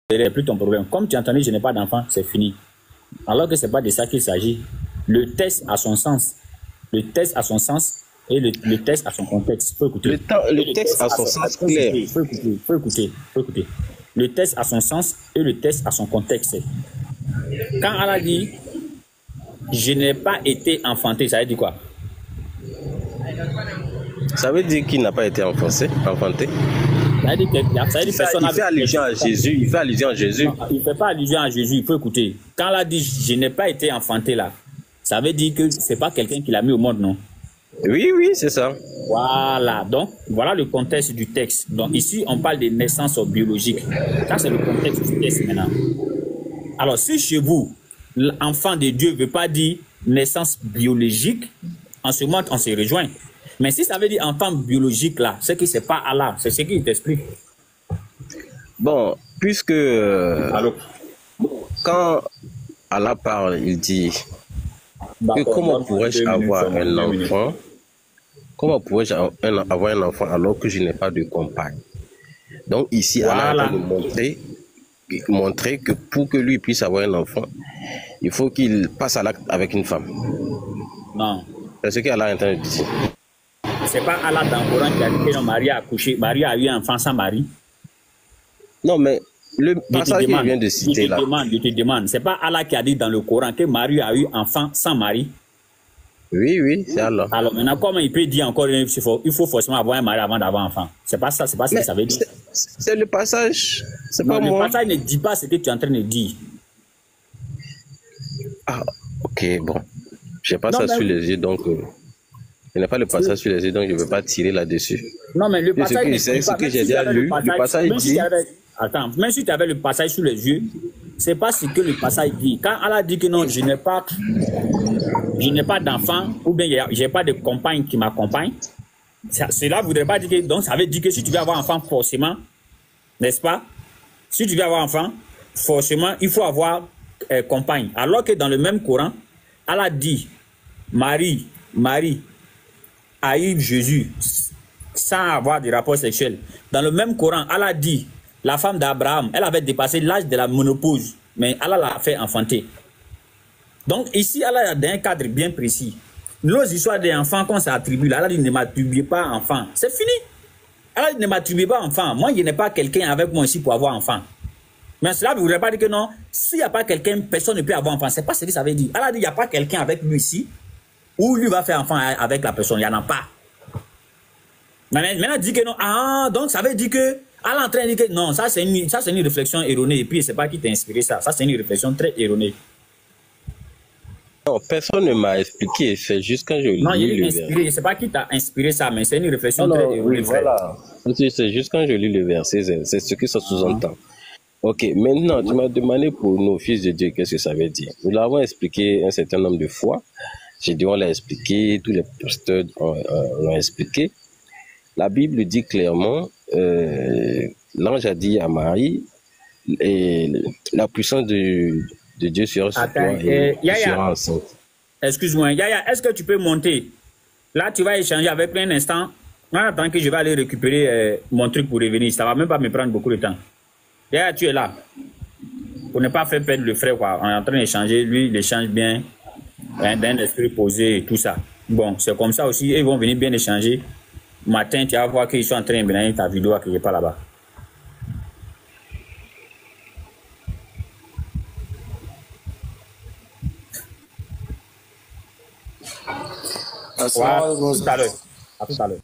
c'est plus ton problème. Comme tu as entendu, je n'ai pas d'enfant, c'est fini. Alors que ce n'est pas de ça qu'il s'agit. Le texte a son sens. Le texte a son sens et le texte a son contexte. Il faut écouter. Le texte a son sens clair. Il faut écouter. Le texte a son sens et le texte a son contexte. Quand Allah dit « Je n'ai pas été enfanté », ça veut dire quoi? Ça veut dire qu'il n'a pas été enfanté. Ça veut dire que personne il fait allusion à Jésus. Il fait allusion à Jésus. Non, il ne fait pas allusion à Jésus. Il faut écouter. Quand Allah dit « Je n'ai pas été enfanté » là, ça veut dire que ce n'est pas quelqu'un qui l'a mis au monde, non? Oui, c'est ça. Voilà. Donc, voilà le contexte du texte. Donc, ici, on parle de naissance biologique. Ça, c'est le contexte du texte maintenant. Alors, si chez vous, l'enfant de Dieu ne veut pas dire naissance biologique, en ce moment, on se rejoint. Mais si ça veut dire enfant biologique, là, c'est que ce n'est pas Allah. C'est ce qu'il t'explique. Bon, puisque quand Allah parle, il dit que comment pourrais-je avoir un enfant? Comment pourrais-je avoir un enfant alors que je n'ai pas de compagne? Donc ici, Allah va nous montrer que pour que lui puisse avoir un enfant, il faut qu'il passe à l'acte avec une femme. Non. C'est ce qu'Allah est en train de dire. C'est pas Allah dans le Coran qui a dit que Marie a accouché, Marie a eu un enfant sans mari. Non, mais le passage qu'il vient de citer là. Je te demande, c'est pas Allah qui a dit dans le Coran que Marie a eu un enfant sans mari? Oui, c'est Allah. Alors maintenant, comment il peut dire encore il faut forcément avoir un mari avant d'avoir un enfant? C'est pas ça, c'est pas ce que ça veut dire. C'est le passage, c'est pas moi. Le passage ne dit pas ce que tu es en train de dire. Ah, ok, bon. Je n'ai pas ça sur les yeux, donc je n'ai pas le passage sur les yeux, donc je ne veux pas tirer là-dessus. Non, mais le passage c'est ce que j'ai déjà lu. Le passage dit. Attends, même si tu avais le passage sur les yeux, c'est pas ce que le passage dit. Quand Allah dit que non, je n'ai pas d'enfant, ou bien je n'ai pas de compagne qui m'accompagne, cela ne voudrait pas dire que. Donc, ça veut dire que si tu veux avoir un enfant, forcément, n'est-ce pas? Si tu veux avoir un enfant, forcément, il faut avoir compagne. Alors que dans le même Coran, Allah dit Marie a eu Jésus sans avoir de rapport sexuel. Dans le même Coran, Allah dit la femme d'Abraham, elle avait dépassé l'âge de la ménopause, mais Allah l'a fait enfanter. Donc ici, Allah a un cadre bien précis. Nos histoires des enfants qu'on s'attribue là, Allah dit ne m'attribuez pas enfant. C'est fini. Allah dit ne m'attribuez pas enfant. Moi, je n'ai pas quelqu'un avec moi ici pour avoir enfant. Mais cela ne voudrait pas dire que non, s'il n'y a pas quelqu'un, personne ne peut avoir enfant. Ce n'est pas ce que ça veut dire. Allah dit il n'y a pas quelqu'un avec lui ici, ou lui va faire enfant avec la personne. Il n'y en a pas. Maintenant, il dit que non. Ah, donc ça veut dire que Allah est en train de dire que non, ça c'est une réflexion erronée. Et puis, c'est pas qui t'a inspiré ça. Ça, c'est une réflexion très erronée. Non, personne ne m'a expliqué. C'est juste quand je lis le verset. Je ne sais pas qui t'a inspiré ça, mais c'est une réflexion très erronée. Oui, voilà. C'est juste quand je lis le verset, c'est ce que ça sous-entend. Ok, maintenant, tu m'as demandé pour nos fils de Dieu, qu'est-ce que ça veut dire. Nous l'avons expliqué un certain nombre de fois. J'ai dit, on l'a expliqué, tous les pasteurs l'ont expliqué. La Bible dit clairement, l'ange a dit à Marie, et la puissance de Dieu sera sur toi et tu seras enceinte. Excuse-moi, Yaya, est-ce que tu peux monter? Là, tu vas échanger avec lui un instant. En attendant que je vais aller récupérer mon truc pour revenir. Ça ne va même pas me prendre beaucoup de temps. Yaya, tu es là. Pour ne pas faire perdre le frère, quoi. On est en train d'échanger. Lui, il échange bien, d'un esprit posé et tout ça. Bon, c'est comme ça aussi. Ils vont venir bien échanger. Matin, tu vas voir qu'ils sont en train de mener ta vidéo qui n'est pas là-bas. Ouais, à tout à l'heure. À tout à l'heure.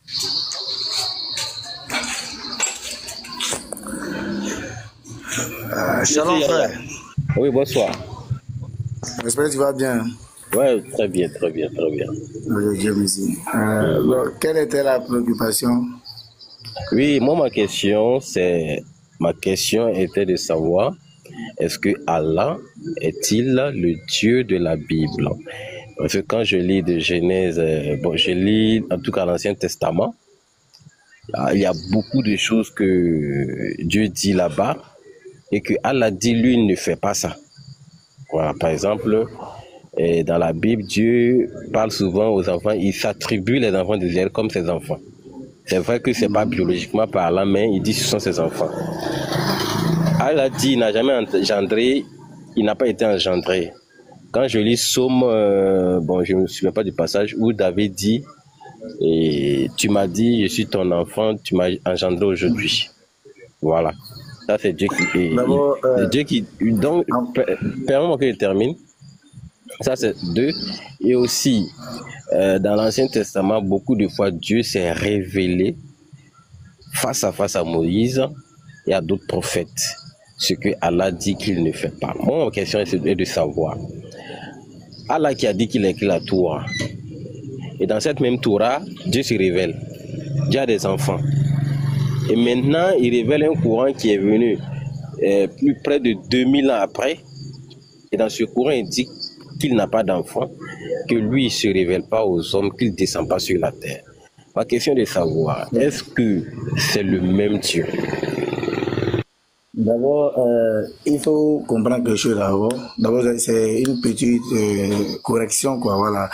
Shalom frère. Oui, bonsoir. J'espère que tu vas bien. Oui, très bien, très bien, très bien. Dieu merci. Quelle était la préoccupation? Oui, moi, ma question était de savoir, est-ce que Allah est-il le Dieu de la Bible? Parce que quand je lis de Genèse, je lis en tout cas l'Ancien Testament, il y a beaucoup de choses que Dieu dit là-bas et que Allah dit, lui, il ne fait pas ça. Voilà, par exemple, dans la Bible, Dieu parle souvent aux enfants, il s'attribue les enfants d'Israël comme ses enfants. C'est vrai que ce n'est pas biologiquement parlant, mais il dit que ce sont ses enfants. Allah dit il n'a jamais engendré, il n'a pas été engendré. Quand je lis Somme, bon, je ne me souviens pas du passage où David dit, et tu m'as dit, je suis ton enfant, tu m'as engendré aujourd'hui. Voilà. Ça, c'est Dieu qui. D'abord, Dieu qui. Donc, permets-moi que je termine. Ça, c'est 2. Et aussi, dans l'Ancien Testament, beaucoup de fois, Dieu s'est révélé face à Moïse et à d'autres prophètes. Ce que Allah dit qu'il ne fait pas. Mon question est de savoir. Allah qui a dit qu'il a écrit la Torah. Et dans cette même Torah, Dieu se révèle. Dieu a des enfants. Et maintenant, il révèle un courant qui est venu plus près de 2000 ans après. Et dans ce courant, il dit qu'il n'a pas d'enfant, que lui, il ne se révèle pas aux hommes, qu'il ne descend pas sur la terre. Ma question est de savoir, est-ce que c'est le même Dieu? D'abord, il faut comprendre quelque chose d'abord. D'abord, c'est une petite correction, quoi. Voilà.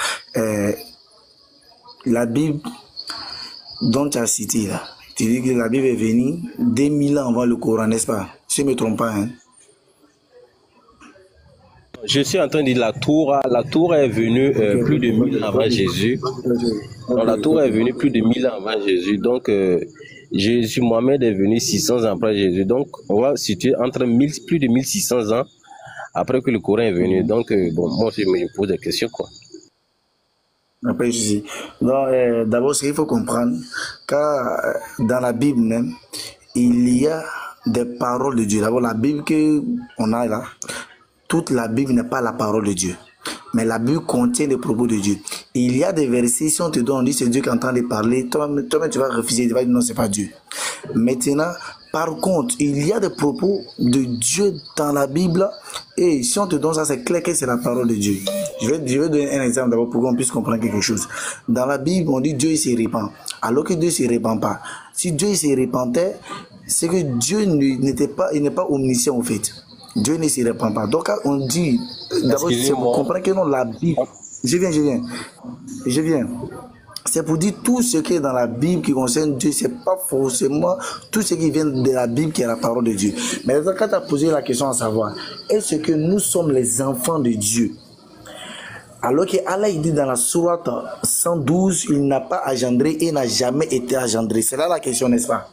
La Bible dont tu as cité là, tu dis que la Bible est venue 2000 ans avant le Coran, n'est-ce pas? Si je ne me trompe pas. Hein? Je suis en train de dire la Torah est venue plus de 1000 ans avant Jésus. Donc, la Torah est venue plus de 1000 ans avant Jésus. Donc, Jésus, Mohamed est venu 600 ans après Jésus. Donc, on va situer entre plus de 1600 ans après que le Coran est venu. Donc, bon, moi aussi, je me pose des questions, quoi. Après, je dis. D'abord, ce qu'il faut comprendre, car dans la Bible même, il y a des paroles de Dieu. D'abord, la Bible qu'on a là, toute la Bible n'est pas la parole de Dieu. Mais la Bible contient les propos de Dieu. Il y a des versets, si on te donne, on dit c'est Dieu qui est en train de parler, toi-même tu vas refuser, tu vas dire non, c'est pas Dieu. Maintenant, par contre, il y a des propos de Dieu dans la Bible, et si on te donne ça, c'est clair que c'est la parole de Dieu. Je vais donner un exemple d'abord pour qu'on puisse comprendre quelque chose. Dans la Bible, on dit Dieu il se répand, alors que Dieu ne se répand pas. Si Dieu il se répandait, c'est que Dieu n'est pas omniscient en fait. Dieu ne se répand pas. Donc, on dit, d'abord, c'est pour comprendre que non, la Bible. Je viens. C'est pour dire tout ce qui est dans la Bible qui concerne Dieu, c'est pas forcément tout ce qui vient de la Bible qui est la parole de Dieu. Mais quand tu as posé la question à savoir, est-ce que nous sommes les enfants de Dieu? Alors que Allah il dit dans la sourate 112, il n'a pas engendré et n'a jamais été engendré. C'est là la question, n'est-ce pas?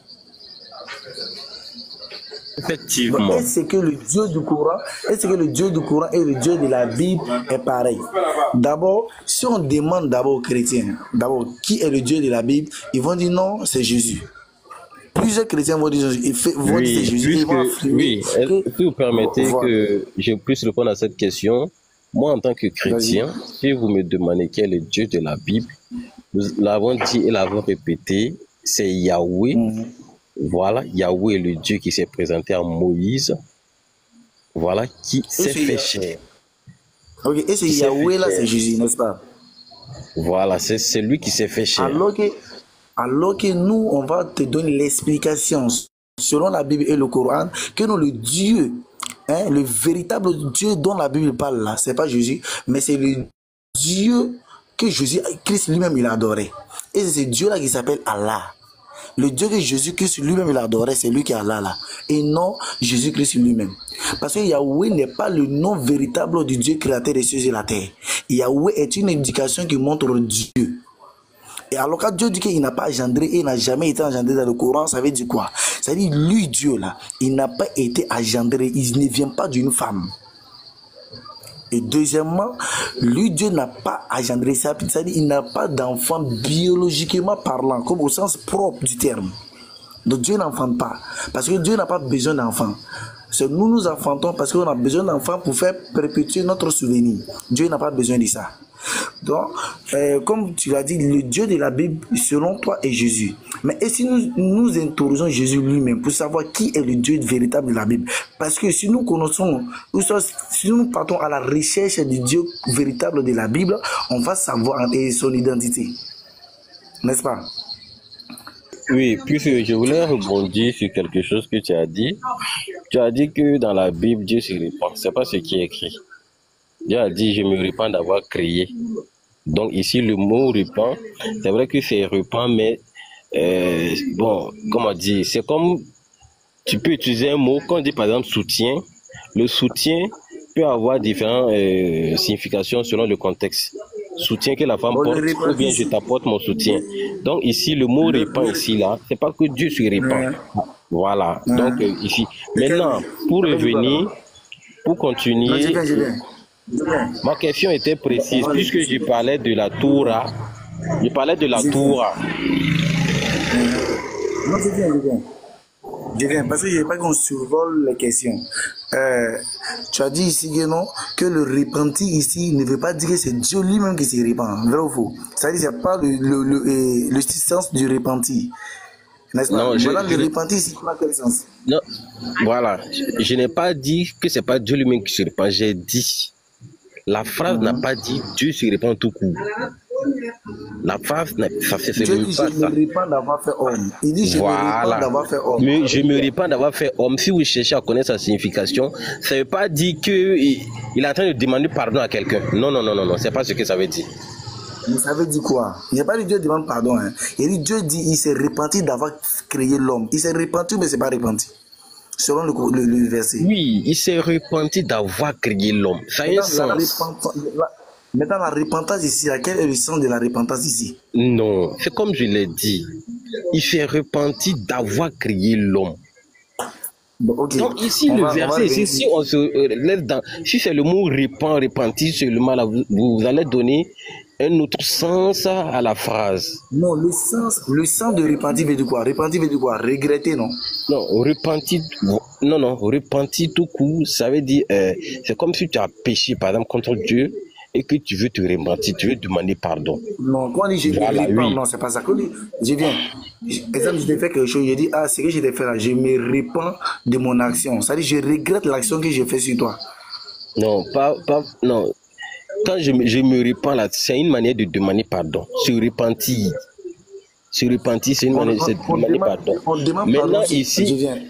Effectivement. Est-ce que le Dieu du Coran et le Dieu de la Bible est pareil? D'abord, si on demande d'abord aux chrétiens, d'abord, qui est le Dieu de la Bible, ils vont dire non, c'est Jésus. Plusieurs chrétiens vont dire c'est Jésus. Si vous permettez que je puisse répondre à cette question, moi en tant que chrétien, si vous me demandez quel est le Dieu de la Bible, nous l'avons dit et l'avons répété, c'est Yahweh. Voilà, Yahweh est le Dieu qui s'est présenté à Moïse. Voilà, qui s'est fait chair. Ok, et c'est Yahweh là, c'est Jésus, n'est-ce pas? Voilà, c'est lui qui s'est fait chair. Alors que nous, on va te donner l'explication, selon la Bible et le Coran, que non, le Dieu, le véritable Dieu dont la Bible parle là, c'est pas Jésus, mais c'est le Dieu que Jésus, Christ lui-même, il a adoré. Et c'est ce Dieu là qui s'appelle Allah. Le Dieu que Jésus-Christ lui-même il adorait, c'est lui qui est Allah là. Et non Jésus-Christ lui-même. Parce que Yahweh n'est pas le nom véritable du Dieu créateur des cieux et la terre. Yahweh est une indication qui montre Dieu. Et alors quand Dieu dit qu'il n'a pas engendré et n'a jamais été engendré dans le Coran, ça veut dire quoi? Ça veut dire lui Dieu là, il n'a pas été engendré, il ne vient pas d'une femme. Et deuxièmement, lui, Dieu n'a pas engendré ça, c'est-à-dire il n'a pas d'enfant biologiquement parlant, comme au sens propre du terme. Donc Dieu n'enfante pas, parce que Dieu n'a pas besoin d'enfants. C'est nous enfantons parce qu'on a besoin d'enfants pour faire perpétuer notre souvenir. Dieu n'a pas besoin de ça. Donc, comme tu l'as dit, le Dieu de la Bible, selon toi, est Jésus. Mais et si nous interrogeons Jésus lui-même pour savoir qui est le Dieu véritable de la Bible? Parce que si nous connaissons, si nous partons à la recherche du Dieu véritable de la Bible, on va savoir son identité. N'est-ce pas? Oui, puisque je voulais rebondir sur quelque chose que tu as dit. Tu as dit que dans la Bible, Dieu se répand. Ce n'est pas ce qui est écrit. Dieu a dit, je me répands d'avoir créé. Donc ici, le mot répand, c'est vrai que c'est répand, mais bon, comment dire, c'est comme tu peux utiliser un mot, quand on dit par exemple soutien, le soutien peut avoir différentes significations selon le contexte. Soutien que la femme porte, ou bien je t'apporte mon soutien. Donc ici, le mot répand ici, là, c'est pas que Dieu se répand. Voilà. Donc ici. Maintenant, pour revenir, pour continuer, ma question était précise, puisque je parlais de la Torah. Je parlais de la Torah. Non, je viens, parce que je ne veux pas qu'on survole les questions. Tu as dit ici que non, que le repenti ici ne veut pas dire que c'est Dieu lui-même qui se répand, vrai ou faux? C'est-à-dire que ce n'est pas le sens du repenti. N'est-ce pas? Voilà, le repenti ici, dans quel sens? Non, voilà. Je n'ai pas dit que ce n'est pas Dieu lui-même qui se répand. J'ai dit, la phrase n'a pas dit Dieu se répand tout court. La phrase, ça c'est Dieu dit, je me répands d'avoir fait homme. Il dit, je me répands d'avoir fait homme. Mais je me répands d'avoir fait homme. Si vous cherchez à connaître sa signification, ça ne veut pas dire qu'il est en train de demander pardon à quelqu'un. Non, non, non, non, non, c'est pas ce que ça veut dire. Mais ça veut dire quoi? Il n'y a pas dit Dieu demande pardon. Hein. Dieu dit, il s'est repenti d'avoir créé l'homme. Il s'est repenti, mais ce n'est pas repenti. Selon le verset. Oui, il s'est repenti d'avoir créé l'homme. Ça a un sens. Maintenant, la repentance ici, quel est le sens de la repentance ici? Non, c'est comme je l'ai dit. Il s'est repenti d'avoir créé l'homme. Bon, okay. Donc ici, le verset, ici, si on se laisse dans... Si c'est le mot repenti seulement, là, vous allez donner un autre sens à la phrase. Non, le sens de repenti veut dire quoi? Repenti veut dire quoi? Regretter, non? Non, repenti... Non, repenti tout court, ça veut dire... c'est comme si tu as péché, par exemple, contre Dieu, et que tu veux te repentir, tu veux demander pardon. Non, quand on dit je me répands, non, c'est pas ça. Quand on dit, je viens, exemple, je t'ai fait quelque chose, je dis, ce que je t'ai fait là, je me repens de mon action. C'est-à-dire, je regrette l'action que j'ai faite sur toi. Non, non. Quand je me repens là, c'est une manière de demander pardon. Se repentir. Se repentir, c'est une manière de demander pardon. On demande maintenant, pardon ici... Je viens.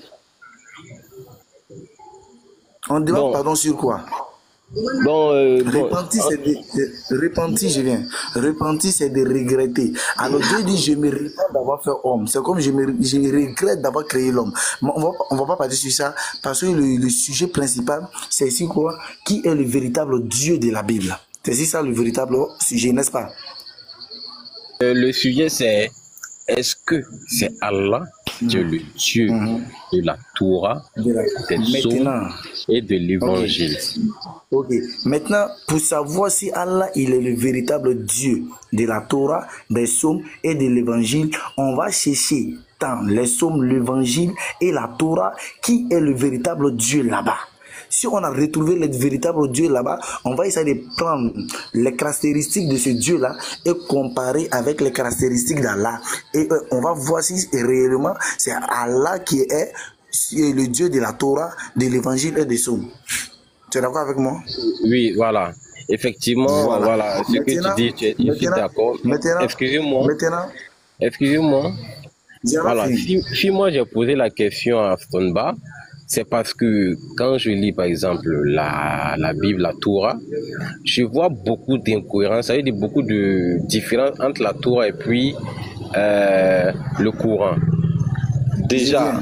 On demande pardon sur quoi? Repenti, je viens. Repenti, c'est de regretter. Alors Dieu dit, je me repens d'avoir fait homme. C'est comme je regrette d'avoir créé l'homme. On va pas partir sur ça parce que le sujet principal, c'est ici quoi? Qui est le véritable Dieu de la Bible? C'est ici ça le véritable sujet, n'est-ce pas? Le sujet, c'est est-ce que c'est Allah, Dieu, le Dieu de la Torah, des psaumes et de l'évangile. Ok. Maintenant, pour savoir si Allah il est le véritable Dieu de la Torah, des psaumes et de l'évangile, on va chercher dans les psaumes, l'évangile et la Torah qui est le véritable Dieu là-bas. Si on a retrouvé le véritable Dieu là-bas, on va essayer de prendre les caractéristiques de ce Dieu-là et comparer avec les caractéristiques d'Allah. Et on va voir si réellement c'est Allah qui est le Dieu de la Torah, de l'évangile et des psaumes. Tu es d'accord avec moi? Oui, voilà. Effectivement, voilà. Ce que tu dis, je suis d'accord. Excusez-moi. Voilà. Si moi j'ai posé la question à Stoneba, c'est parce que quand je lis par exemple la Bible, la Torah, je vois beaucoup d'incohérences, ça veut dire beaucoup de différences entre la Torah et puis le Coran. Déjà,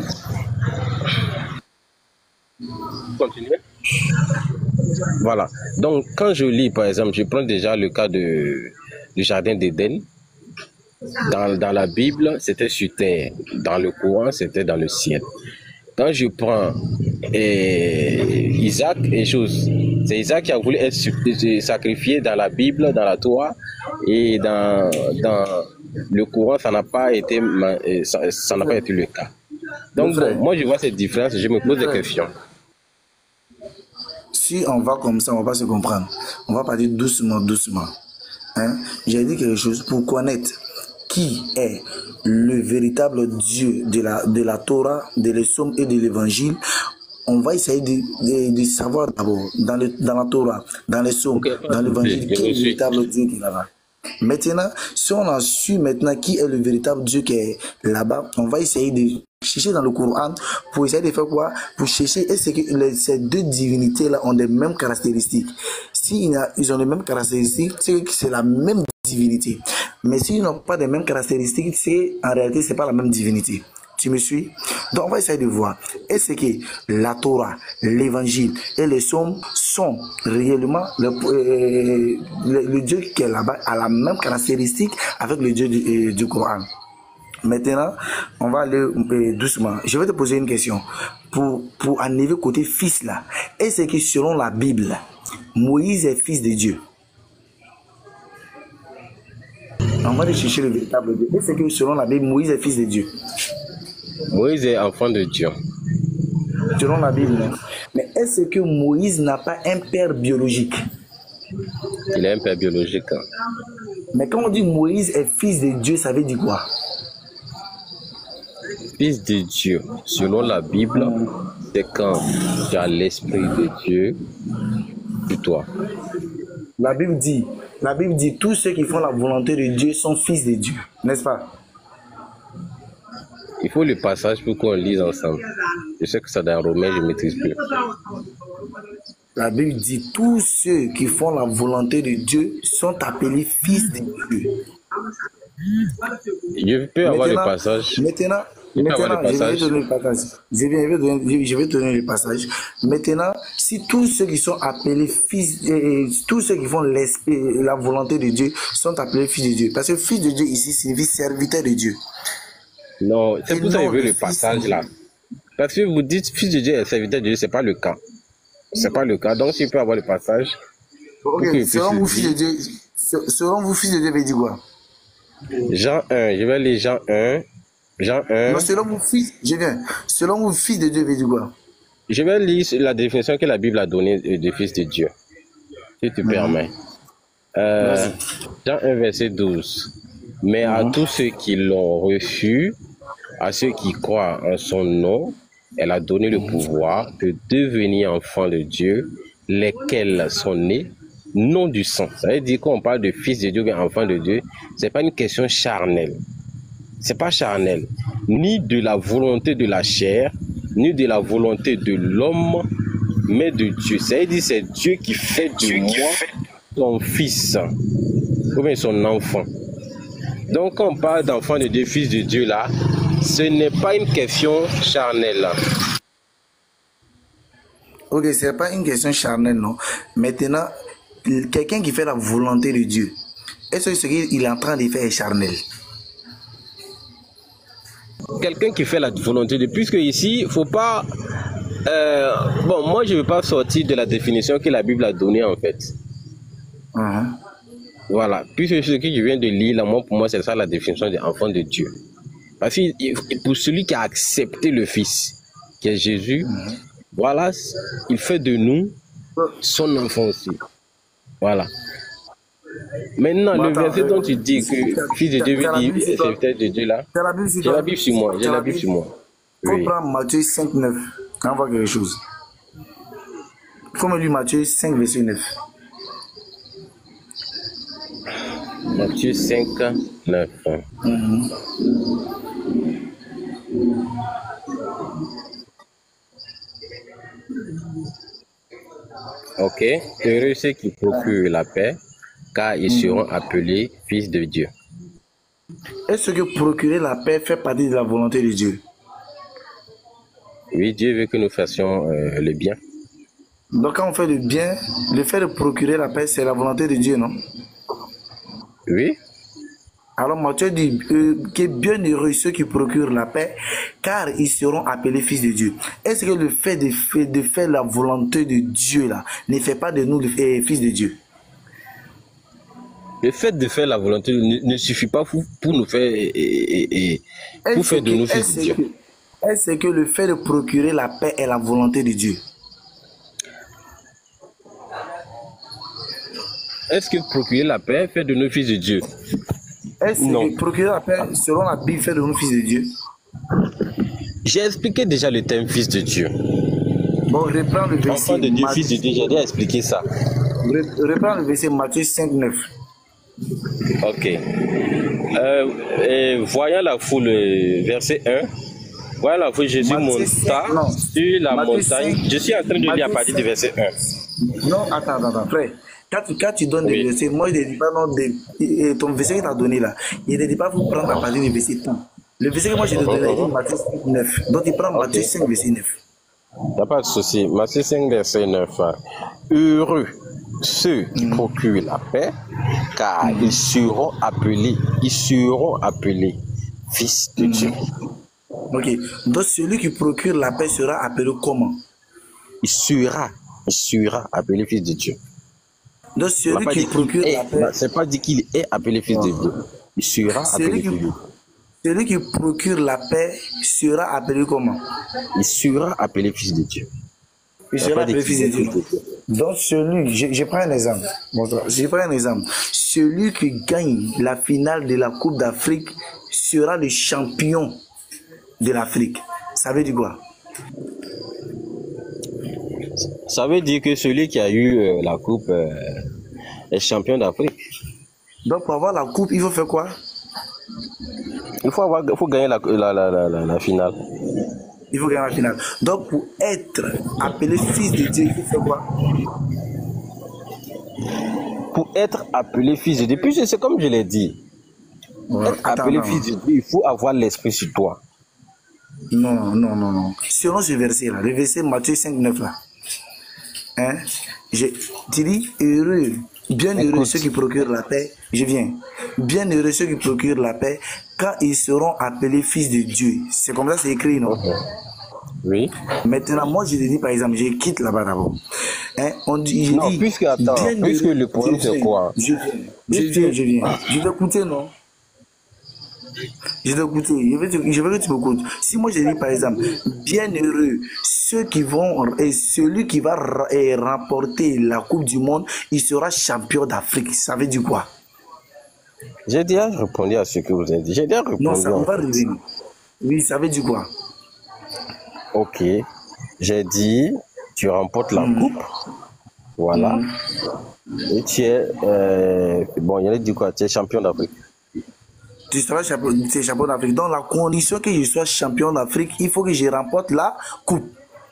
continuez. Voilà. Donc quand je lis par exemple, je prends déjà le cas du jardin d'Éden. Dans la Bible, c'était sur terre. Dans le Coran, c'était dans le ciel. Quand je prends Isaac et choses, c'est Isaac qui a voulu être sacrifié dans la Bible, dans la Torah, et dans le Coran, ça n'a pas été le cas. Donc bon, moi je vois cette différence et je me pose des questions. Si on va comme ça, on va pas se comprendre. On va parler doucement. Hein? J'ai dit quelque chose pour connaître qui est le véritable Dieu de la Torah, de l'Psaume et de l'Évangile. On va essayer de savoir d'abord dans la Torah, dans les psaumes, dans l'Évangile, qui est le véritable Dieu qui est là-bas. Maintenant, si on a su maintenant qui est le véritable Dieu qui est là-bas, on va essayer de chercher dans le Coran pour essayer de faire quoi? Pour chercher est-ce que ces deux divinités-là ont les mêmes caractéristiques. Si ils ont les mêmes caractéristiques, c'est que c'est la même divinité. Mais s'ils n'ont pas les mêmes caractéristiques, en réalité, c'est pas la même divinité. Tu me suis? Donc on va essayer de voir. Est-ce que la Torah, l'évangile et les psaumes sont réellement le Dieu qui est là-bas a la même caractéristique avec le Dieu du Coran. Maintenant, on va aller doucement. Je vais te poser une question. Pour arriver côté fils là, est-ce que selon la Bible, Moïse est fils de Dieu? On va aller chercher le véritable Dieu. Est-ce que selon la Bible, Moïse est fils de Dieu? Moïse est enfant de Dieu. Selon la Bible. Mais est-ce que Moïse n'a pas un père biologique? Il est un père biologique. Mais quand on dit Moïse est fils de Dieu, ça veut dire quoi? Fils de Dieu, selon la Bible, c'est quand tu as l'Esprit de Dieu sur toi. La Bible dit, tous ceux qui font la volonté de Dieu sont fils de Dieu, n'est-ce pas? Il faut le passage pour qu'on lise ensemble. Je sais que ça dans Romain, je ne maîtrise plus. La Bible dit, tous ceux qui font la volonté de Dieu sont appelés fils de Dieu. Je peux avoir le passage. Maintenant, je vais te donner le passage. Je vais te donner le passage. Maintenant, si tous ceux qui sont appelés fils, tous ceux qui font la volonté de Dieu sont appelés fils de Dieu. Parce que fils de Dieu ici signifie serviteur de Dieu. Non, c'est pour ça que je veux le passage là. Parce que vous dites fils de Dieu et serviteur de Dieu, c'est pas le cas. C'est pas le cas. Donc, si je peux avoir le passage. Ok, selon vous, fils de Dieu, fils de Dieu veut dire quoi? Jean 1, je vais lire Jean 1. Jean 1. Non, selon vous, fils, je viens. Selon vous, fils de Dieu veut dire quoi? Je vais lire la définition que la Bible a donnée de fils de Dieu. Si tu permets. Jean 1, verset 12. Mais à tous ceux qui l'ont reçu, à ceux qui croient en son nom, elle a donné le pouvoir de devenir enfants de Dieu, lesquels sont nés, non du sang. Ça veut dire qu'on parle de fils de Dieu ou enfant de Dieu, c'est pas une question charnelle. C'est pas charnel, ni de la volonté de la chair, ni de la volonté de l'homme, mais de Dieu. Ça veut dire c'est Dieu qui fait de moi son fils, ou bien son enfant. Donc quand on parle d'enfant de Dieu, fils de Dieu là, ce n'est pas une question charnelle. Ok, ce n'est pas une question charnelle, non. Maintenant, quelqu'un qui fait la volonté de Dieu, est-ce que ce qu'il est en train de faire est charnel? Quelqu'un qui fait la volonté de Dieu, puisque ici, il ne faut pas... bon, moi, je ne veux pas sortir de la définition que la Bible a donnée, en fait. Voilà. Puisque ce que je viens de lire, là, pour moi, c'est ça la définition d'enfant de Dieu. Parce que pour celui qui a accepté le Fils, qui est Jésus, voilà, il fait de nous son enfant aussi. Voilà. Maintenant, le verset dont tu dis que fils de Dieu veut dire serviteur de Dieu là, j'ai la Bible sur moi. J'ai la Bible sur moi. Il faut prendre Matthieu 5, 9. On voit quelque chose. Il faut me lire Matthieu 5, verset 9. Matthieu 5, 9. Ok. Heureux ceux qui procurent la paix, car ils seront appelés fils de Dieu. Est-ce que procurer la paix fait partie de la volonté de Dieu? Oui, Dieu veut que nous fassions le bien. Donc quand on fait le bien, le fait de procurer la paix, c'est la volonté de Dieu, non? Oui. Alors Matthieu dit que bien heureux ceux qui procurent la paix, car ils seront appelés fils de Dieu. Est-ce que le fait de faire la volonté de Dieu là ne fait pas de nous les fils de Dieu? Le fait de faire la volonté ne suffit pas pour nous faire pour faire de nous fils de Dieu. Est-ce que le fait de procurer la paix est la volonté de Dieu? Est-ce que procurer la paix fait de nous fils de Dieu? Est-ce que procurer la paix, selon la Bible, fait de nous fils de Dieu? J'ai expliqué déjà le terme fils de Dieu. Bon, reprends le verset. Enfant de Dieu, fils de Dieu, j'ai déjà expliqué ça. Reprends le verset Matthieu 5, 9. Ok. Voyant la foule, verset 1. Voyant la foule, Jésus monta sur la montagne. Je suis en train de lire à partir du verset 1. Non, attends, frère. Quand tu donnes des versets, moi je ne dis pas non, ton verset que tu as donné là, il ne dit pas pour prendre à partir du verset 1. Le verset que moi j'ai donné, il dit Matthieu 5, 9. Donc il prend Matthieu 5, verset 9. Il n'y a pas de souci. Matthieu 5, verset 9. Heureux ceux qui procurent la paix, car ils seront appelés fils de Dieu. Ok. Donc celui qui procure la paix sera appelé comment? Il sera appelé fils de Dieu. Donc celui qui procure la paix. C'est pas dit qu'il est appelé fils de Dieu. Il sera appelé fils de Dieu. Celui qui procure la paix sera appelé comment? Il sera appelé fils de Dieu. Il sera appelé fils de Dieu. Donc celui, je prends un exemple. Celui qui gagne la finale de la Coupe d'Afrique sera le champion de l'Afrique. Ça veut dire quoi? Ça veut dire que celui qui a eu la coupe est champion d'Afrique. Donc pour avoir la coupe, il faut faire quoi? Il faut gagner la finale. Il faut gagner la finale. Donc pour être appelé fils de Dieu, il faut faire quoi? Pour être appelé fils de Dieu, puis c'est comme je l'ai dit. Être appelé fils de Dieu, il faut avoir l'esprit sur toi. Non. Selon ce verset-là, le verset Matthieu 5, 9 là. Hein? Tu dis heureux, bienheureux ceux qui procurent la paix. Je viens. Bienheureux ceux qui procurent la paix, quand ils seront appelés fils de Dieu. C'est comme ça, c'est écrit, non? Oui. Maintenant, moi, je te dis par exemple, je quitte là-bas d'abord. Hein? Puisque le problème c'est quoi? Je viens. Je vais écouter, non? Je vais écouter. Je veux que tu m'écoutes. Si moi je dis par exemple, bienheureux ceux qui vont et celui qui va remporter la Coupe du Monde, il sera champion d'Afrique. Ça veut dire quoi? J'ai déjà répondu à ce que vous avez dit. J'ai déjà répondu. Non, ça va revenir. Oui, ça veut dire quoi? Ok. J'ai dit, tu remportes la coupe. Voilà. Et tu es, bon, il y a dit quoi? Tu es champion d'Afrique. Tu seras champion d'Afrique. Dans la condition que je sois champion d'Afrique, il faut que je remporte la coupe.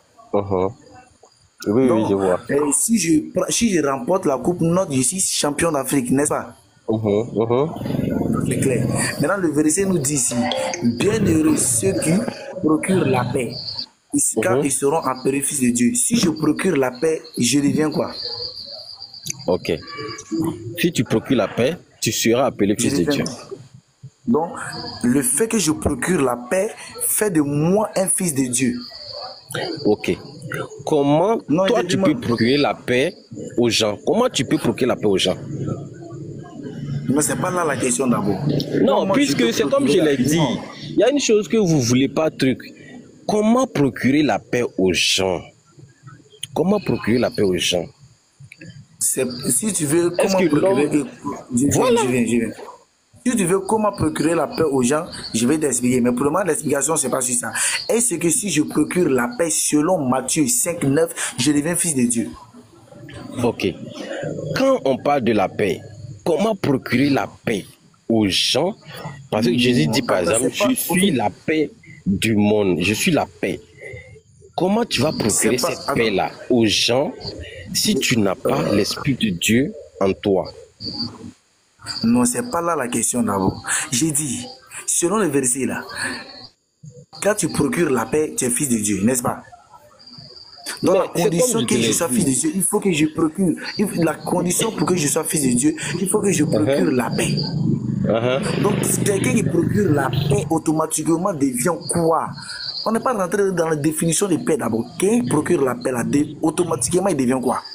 Oui, donc, oui, je vois. Si je remporte la coupe, je suis champion d'Afrique, n'est-ce pas? C'est clair. Maintenant, le verset nous dit ici, bienheureux ceux qui procurent la paix, car ils seront appelés fils de Dieu. Si je procure la paix, je deviens quoi? Ok. Si tu procures la paix, tu seras appelé fils de Dieu. Donc, le fait que je procure la paix fait de moi un fils de Dieu. Ok. Comment toi tu peux procurer la paix aux gens? Comment tu peux procurer la paix aux gens? Mais c'est pas là la question d'abord. Non, puisque c'est comme je l'ai dit, il y a une chose que vous voulez pas truc. Comment procurer la paix aux gens? Comment procurer la paix aux gens? Si tu veux, comment procurer... Je viens. Si tu veux comment procurer la paix aux gens, je vais t'expliquer. Mais pour le moment, l'explication, c'est pas sur ça. Est-ce que si je procure la paix selon Matthieu 5, 9, je deviens fils de Dieu? Ok. Quand on parle de la paix, comment procurer la paix aux gens? Parce que Jésus dit par exemple, je suis la paix du monde. Je suis la paix. Comment tu vas procurer cette paix-là aux gens si tu n'as pas l'Esprit de Dieu en toi? Non, c'est pas là la question d'abord. J'ai dit, selon le verset là, quand tu procures la paix, tu es fils de Dieu, n'est-ce pas? Dans la condition que je sois fils de Dieu, il faut que je procure. La condition pour que je sois fils de Dieu, il faut que je procure la paix. Donc, quelqu'un qui procure la paix automatiquement devient quoi? On n'est pas rentré dans la définition de paix d'abord. Quelqu'un qui procure la paix là, automatiquement il devient quoi?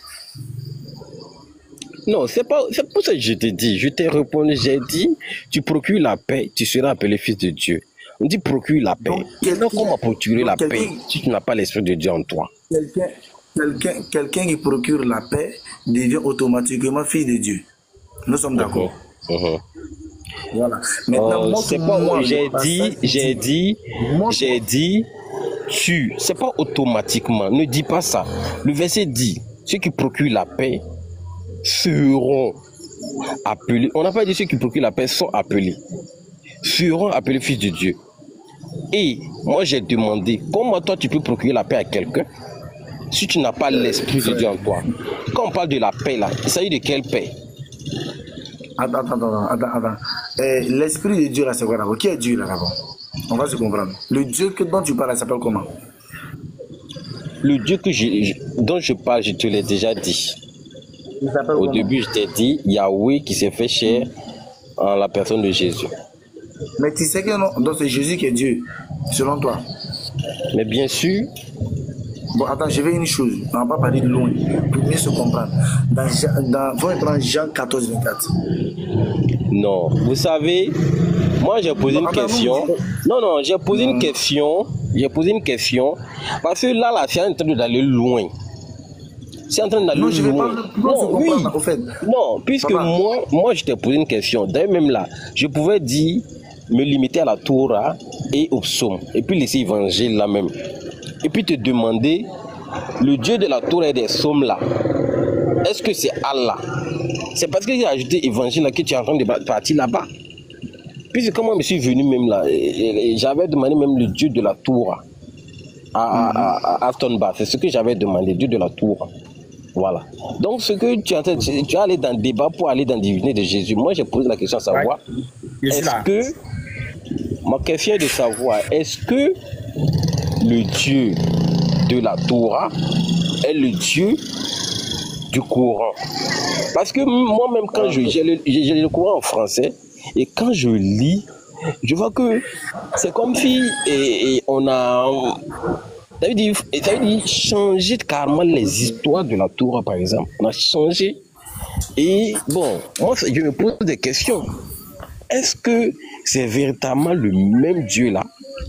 Non, c'est pour ça que je t'ai dit, je t'ai répondu, j'ai dit, tu procures la paix, tu seras appelé fils de Dieu. On dit procure la paix. Donc, comment procurer la paix si tu n'as pas l'Esprit de Dieu en toi? Quelqu'un qui procure la paix devient automatiquement fils de Dieu. Nous sommes d'accord. Voilà. Maintenant, j'ai dit, c'est pas automatiquement, ne dis pas ça. Le verset dit, ceux qui procurent la paix seront appelés. On n'a pas dit ceux qui procurent la paix sont appelés. Seront appelés fils de Dieu. Et moi j'ai demandé, comment toi tu peux procurer la paix à quelqu'un si tu n'as pas l'Esprit de Dieu en toi? Quand on parle de la paix là, il s'agit de quelle paix? Attends. L'Esprit de Dieu là c'est quoi d'abord? Qui est Dieu là d'abord? On va se comprendre. Le Dieu dont tu parles, il s'appelle comment? Le Dieu dont je parle, je te l'ai déjà dit. Il s'appelle Au comment? début, je t'ai dit Yahweh qui s'est fait chair en la personne de Jésus. Mais tu sais que non, donc c'est Jésus qui est Dieu, selon toi. Mais bien sûr, Bon, attends, je vais une chose. On va pas parler de loin, pour mieux se comprendre. Faut prendre Jean 14, 24. non. Vous savez, moi j'ai posé une question. Non, j'ai posé une question. J'ai posé une question. Parce que là, c'est en train d'aller loin. C'est en train d'aller loin. Non, je vais pas Non, oui. au fait. Non, puisque moi, je t'ai posé une question. D'ailleurs, même là, je pouvais dire, me limiter à la Torah et au psaume. Et puis laisser l'évangile là même. Et puis te demander, le Dieu de la Torah et des psaumes là, est-ce que c'est Allah? C'est parce que j'ai ajouté évangile là que tu es en train de partir là-bas. Puisque quand moi je suis venu même là, j'avais demandé même le Dieu de la Torah à Aftonba. C'est ce que j'avais demandé, Dieu de la Torah. Voilà. Donc ce que tu es allé dans le débat pour aller dans la divinité de Jésus. Moi j'ai posé la question à savoir, est-ce que, ma question est de savoir, est-ce que le Dieu de la Torah est le Dieu du Coran? Parce que moi-même, quand j'ai le Coran en français, et quand je lis, je vois que c'est comme si on a... Ça veut dire changer carrément les histoires de la Torah, par exemple. On a changé. Et bon, moi, je me pose des questions. Est-ce que c'est véritablement le même Dieu-là?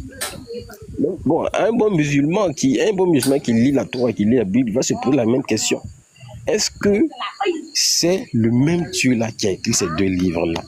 Bon, un bon musulman qui lit la Torah, qui lit la Bible, va se poser la même question. Est-ce que c'est le même Dieu-là qui a écrit ces deux livres-là?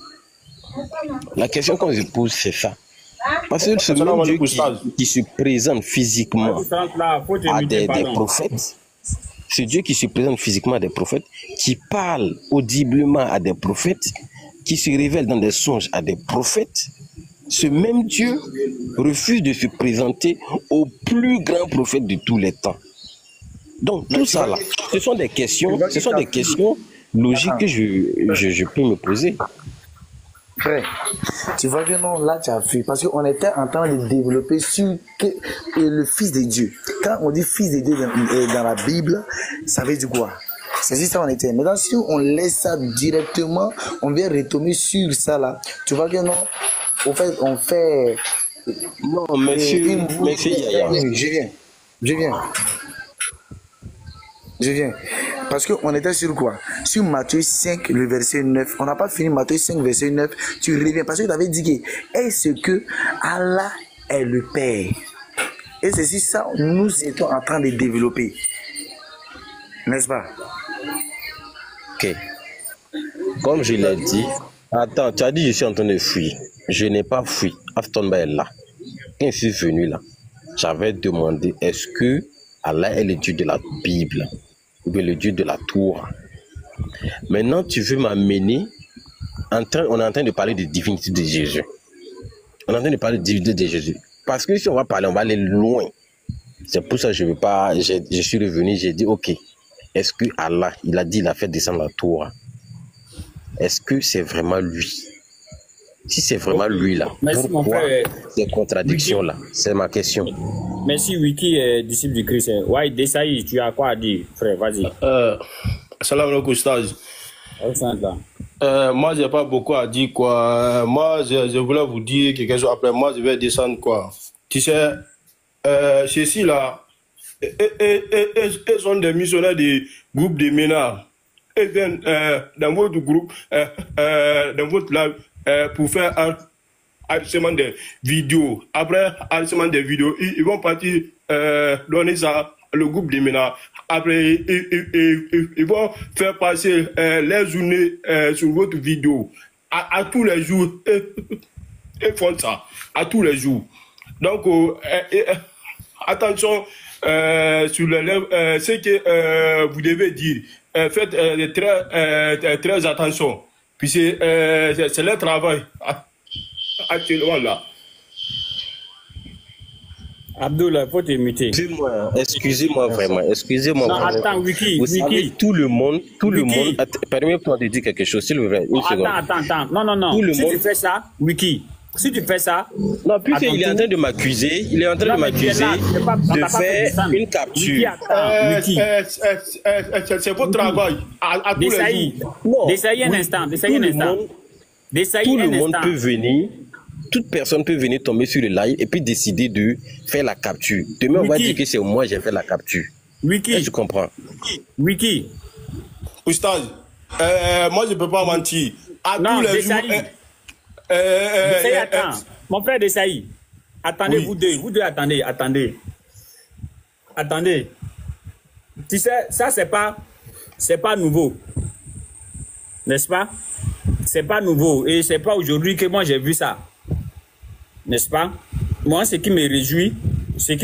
La question qu'on se pose, c'est ça. Parce que ce même Dieu qui se présente physiquement à des prophètes, ce Dieu qui se présente physiquement à des prophètes, qui parle audiblement à des prophètes, qui se révèle dans des songes à des prophètes, ce même Dieu refuse de se présenter au plus grand prophète de tous les temps. Donc tout ça là, ce sont des questions logiques que je peux me poser. Frère, tu vois que non, là tu as vu, parce qu'on était en train de développer sur le Fils de Dieu. Quand on dit Fils de Dieu dans la Bible, ça veut dire quoi? C'est juste ça on était. Maintenant si on laisse ça directement, on vient retomber sur ça là. Tu vois que non, au fait, on fait... Non, monsieur Yaya. Je viens. Parce qu'on était sur quoi? Sur Matthieu 5, le verset 9. On n'a pas fini Matthieu 5, verset 9. Tu reviens. Parce que tu avais dit que est-ce que Allah est le Père? Et c'est sur ça que nous étions en train de développer. N'est-ce pas? Ok. Comme je l'ai dit, attends, tu as dit je suis en train de fuir. Je n'ai pas fui. Aftonba est là. Quand je suis venu là, j'avais demandé est-ce que Allah est le Dieu de la Bible ou bien le Dieu de la Torah? Maintenant, tu veux m'amener, on est en train de parler de divinité de Jésus. On est en train de parler de divinité de Jésus. Parce que si on va parler, on va aller loin. C'est pour ça que je veux pas, je suis revenu, j'ai dit, ok, est-ce que Allah, il a dit, il a fait descendre la Torah? Est-ce que c'est vraiment lui? Si c'est vraiment lui là, merci, pourquoi ces contradictions-là? C'est ma question. Merci Wiki, disciple du Christ. Ouais, Desaï, tu as quoi à dire, frère? Vas-y. Salam alaikum, stage. Moi, j'ai pas beaucoup à dire, quoi. Moi, je voulais vous dire quelque chose. Après, moi, je vais descendre, quoi. Tu sais, ceux-ci, là, ils sont des missionnaires du groupe des Ménards. Ils viennent dans votre groupe, dans votre live, pour faire un enregistrement des vidéos. Après enregistrement des vidéos, ils vont partir donner ça le groupe des Ménards. Après, ils vont faire passer les journées sur votre vidéo. À tous les jours, ils font ça. À tous les jours. Donc, attention sur les lèvres, ce que vous devez dire. Faites très attention. Puis c'est le travail actuellement là. Abdullah, faut te muter. Excusez-moi vraiment, excusez-moi. Non, attends, Wiki, vous savez, tout le monde, permettez-moi de dire quelque chose, s'il vous plaît. Attends. Non. Si tu fais ça, Wiki, Si tu fais ça... Non, puisqu'il est en train de m'accuser, de faire une capture. C'est votre travail. À tous les jours. D'essayer un instant. Tout le monde peut venir. Toute personne peut venir tomber sur le live et puis décider de faire la capture. Demain, on va dire que c'est moi qui ai fait la capture. Wiki. Je comprends. Wiki. Oustaz, moi, je ne peux pas mentir. À tous les jours... Desailly, attends. Mon frère Desailly, attendez, oui. Vous deux, attendez. Tu sais, ça, c'est pas nouveau. N'est-ce pas? C'est pas nouveau. Et c'est pas aujourd'hui que moi j'ai vu ça. N'est-ce pas? Moi, ce qui me réjouit, c'est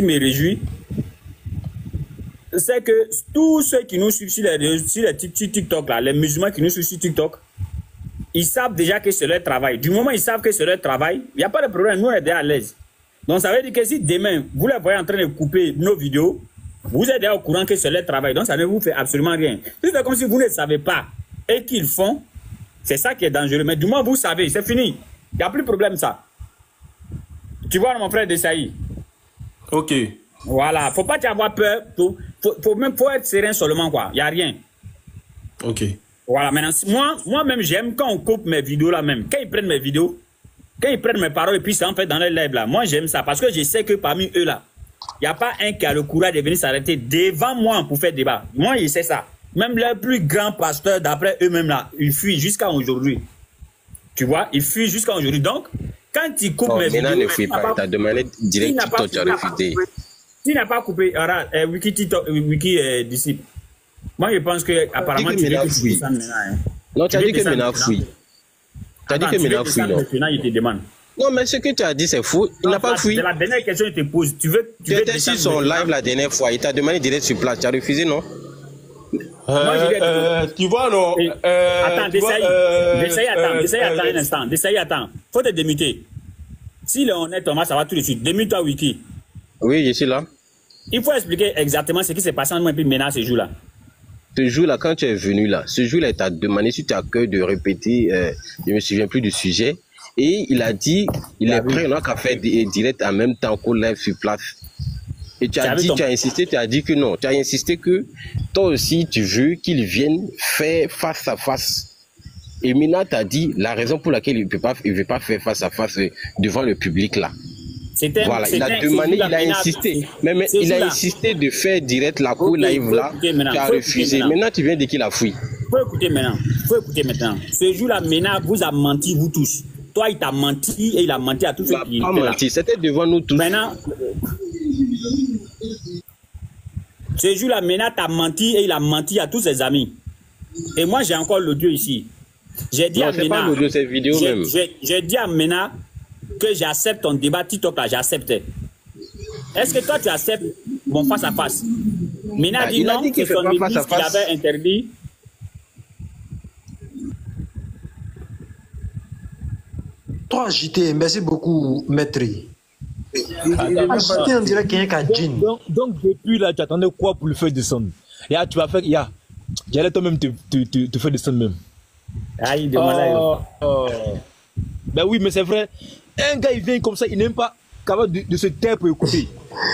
que tous ceux qui nous suivent sur les TikTok, là, les musulmans qui nous suivent sur TikTok, ils savent déjà que c'est leur travail. Du moment où ils savent que c'est leur travail, il n'y a pas de problème, nous on est déjà à l'aise. Donc ça veut dire que si demain, vous les voyez en train de couper nos vidéos, vous êtes déjà au courant que c'est leur travail, donc ça ne vous fait absolument rien. C'est comme si vous ne savez pas et qu'ils font, c'est ça qui est dangereux. Mais du moment où vous savez, c'est fini. Il n'y a plus de problème ça. Tu vois mon frère Desailly? Ok. Voilà, faut pas avoir peur, faut être serein seulement quoi, il n'y a rien. Ok. Voilà, maintenant, moi-même, j'aime quand on coupe mes vidéos là même. Quand ils prennent mes vidéos, quand ils prennent mes paroles et puis ça en fait dans les lives là, moi j'aime ça parce que je sais que parmi eux là, il n'y a pas un qui a le courage de venir s'arrêter devant moi pour faire débat. Moi, je sais ça. Même les plus grands pasteurs, d'après eux-mêmes là, ils fuient jusqu'à aujourd'hui. Tu vois, ils fuient jusqu'à aujourd'hui. Donc, quand ils coupent mes vidéos... ne fuit pas, tu as demandé direct TikTok, tu as refusé. Tu n'as pas coupé, Wiki TikTok, Wiki disciple. Moi, je pense que apparemment tu veux que tu descendes maintenant. Non, tu as dit que maintenant fouille. Tu as dit que maintenant fouille, non? Maintenant, il te demande. Non, mais ce que tu as dit, c'est fou. Il n'a pas fouillé. C'est la dernière question qu'il te pose. Tu étais sur son live la dernière fois. Il t'a demandé direct sur place. Tu as refusé, non? Tu vois, non? Attends, Desailly, attends. Faut te démuter. S'il est honnête, Thomas, ça va tout de suite. Démute-toi, Wiki. Oui, je suis là. Il faut expliquer exactement ce qui s'est passé en moi et puis maintenant ce jour-là. Ce jour-là, quand tu es venu là, ce jour-là, il t'a demandé si tu as cœur de répéter, je ne me souviens plus du sujet, et il a dit, il est prêt, on a qu'à faire direct en même temps qu'au live sur place. Et tu as dit, tu as insisté, tu as dit que non, tu as insisté que toi aussi, tu veux qu'il vienne faire face à face. Et Mina t'a dit la raison pour laquelle il ne veut pas faire face à face devant le public là. Voilà, il a demandé, il a insisté. Mais il a insisté de faire direct la cour live là. Tu as refusé. Maintenant, tu viens de qu'il a fouillé. Faut écouter maintenant. Ce jour-là, Mena vous a menti, vous tous. Toi, il t'a menti et il a menti à tous ceux qui étaient là. Il n'a pas menti, c'était devant nous tous. Maintenant, ce jour-là, Mena t'a menti et il a menti à tous ses amis. Et moi, j'ai encore l'audio ici. J'ai dit à Mena. C'est pas l'audio, c'est vidéo même. J'ai dit à Mena que j'accepte ton débat TikTok là, j'acceptais. Est-ce que toi tu acceptes mon face à face? Mena dit non, que son église qu'il avait interdit. Toi, JT, merci beaucoup, maître. JT, on dirait qu'il y a un djinn. Donc, depuis là, tu attendais quoi pour le faire descendre? Ya, tu vas faire, ya, j'allais toi-même te faire descendre même. Aïe, de malade. Ben oui, mais c'est vrai. Un gars, il vient comme ça, il n'est même pas capable de se taire pour écouter.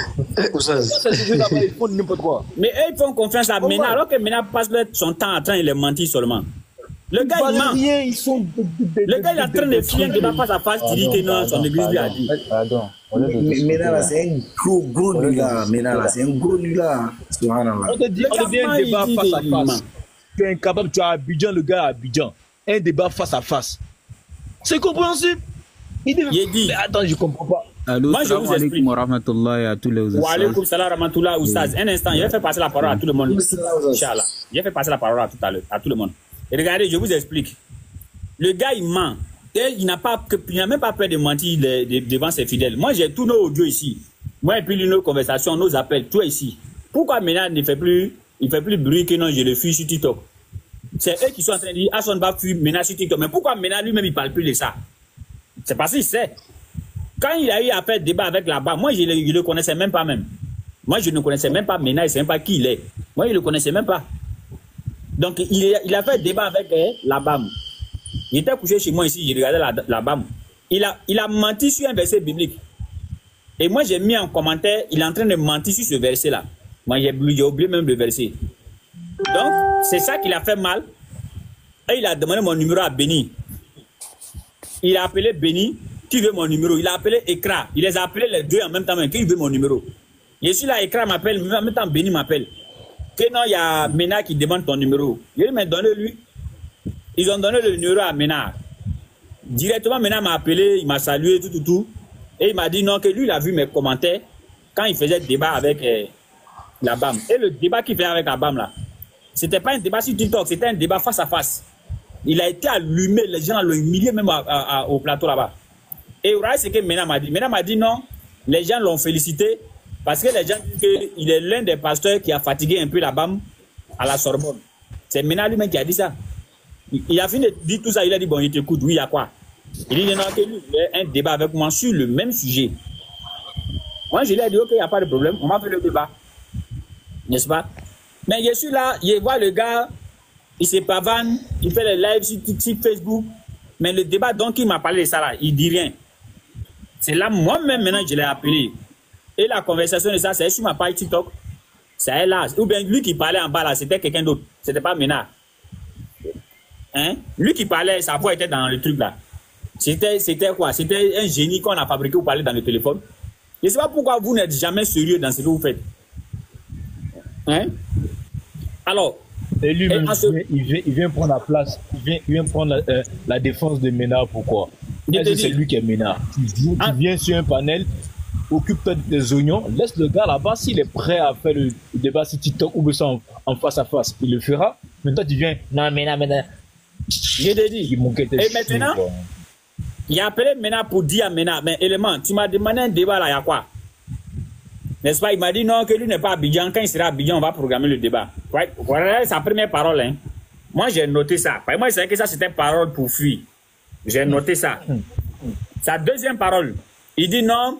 Ils font n'importe quoi. Mais eux, ils font confiance à Mena, alors que Mena passe son temps en train de les mentir seulement. Le gars, il ment. Le gars, il est en train de fuir de ma face à face, tu dis que non, son église lui a dit. Mena, là, c'est un gros nul-là. Mena, là, c'est un gros nul-là. On te dit un débat face à face. Tu es incapable, tu as Abidjan, le gars à Abidjan. Un débat face à face. C'est compréhensible. Il dit, mais attends, je comprends pas. Allô, moi, je vous explique. Wa rahmatullahi à tous les oustaz. Wa alaykoum salam wa rahmatullahi oustaz. Un instant, je vais faire passer la parole à tout le monde. Inch'Allah. Je vais faire passer la parole à tout le monde. Et regardez, je vous explique. Le gars, il ment. Et il n'a même pas peur de mentir devant ses fidèles. Moi, j'ai tous nos audios ici. Moi, et puis nos conversations, nos appels, tout ici. Pourquoi maintenant il fait plus bruit que non, je le fuis sur TikTok? C'est eux qui sont en train de dire, Hassan va fuir maintenant sur TikTok. Mais pourquoi maintenant lui-même, il ne parle plus de ça? C'est parce qu'il sait. Quand il a eu à faire débat avec la BAM, moi, je ne le connaissais même pas même. Moi, je ne connaissais même pas Mena, il ne sait même pas qui il est. Moi, je ne le connaissais même pas. Donc, il a fait débat avec la BAM. Il était couché chez moi ici, je regardais la BAM. il a menti sur un verset biblique. Et moi, j'ai mis en commentaire, il est en train de mentir sur ce verset-là. Moi, j'ai oublié même le verset. Donc, c'est ça qu'il a fait mal. Et il a demandé mon numéro à Béni. Il a appelé Béni, qui veut mon numéro. Il a appelé Ekra. Il les a appelés les deux en même temps, qui veut mon numéro. Je suis là, Ekra m'appelle, en même temps Béni m'appelle. Que non, il y a Mena qui demande ton numéro. Il m'a donné lui. Ils ont donné le numéro à Mena. Directement, Mena m'a appelé, il m'a salué, tout. Et il m'a dit non, que lui, il a vu mes commentaires quand il faisait débat avec la BAM. Et le débat qu'il fait avec la BAM, là, c'était pas un débat sur TikTok, c'était un débat face à face. Il a été allumé, les gens l'ont humilié même au plateau là-bas. Et vous voyez ce que Mena m'a dit. Mena m'a dit non, les gens l'ont félicité parce que les gens disent qu'il est l'un des pasteurs qui a fatigué un peu la BAM à la Sorbonne. C'est Mena lui-même qui a dit ça. Il a fini de dire tout ça, il a dit bon, il t'écoute, oui, il y a quoi? Il dit non, que lui, il y a un débat avec moi sur le même sujet. Moi, je lui ai dit ok, il n'y a pas de problème, on va faire le débat. N'est-ce pas? Mais je suis là, je vois le gars, il se pavane, il fait les lives sur Facebook. Mais le débat, donc, il m'a parlé de ça là, il dit rien. C'est là, moi-même, maintenant, je l'ai appelé. Et la conversation de ça, c'est sur ma page TikTok. C'est là. Ou bien lui qui parlait en bas là, c'était quelqu'un d'autre. C'était pas Mena. Hein? Lui qui parlait, sa voix était dans le truc là. C'était quoi? C'était un génie qu'on a fabriqué pour parler dans le téléphone. Je ne sais pas pourquoi vous n'êtes jamais sérieux dans ce que vous faites. Hein? Alors, et lui-même, il vient prendre la place, il vient prendre la défense de Mena. Pourquoi? C'est lui qui est Mena. Tu viens sur un panel, occupe-toi des oignons, laisse le gars là-bas, s'il est prêt à faire le débat sur TikTok ou ça en face à face, il le fera. Mais toi, tu viens, non, Mena. Je te dis. Et maintenant, il a appelé Mena pour dire à Mena, mais élément, tu m'as demandé un débat là, il y a quoi? N'est-ce pas? Il m'a dit non, que lui n'est pas à Abidjan. Quand il sera à Abidjan, on va programmer le débat. Voilà sa première parole. Hein. Moi, j'ai noté ça. Moi, je savais que ça, c'était parole pour fuir. J'ai noté ça. Sa deuxième parole, il dit non,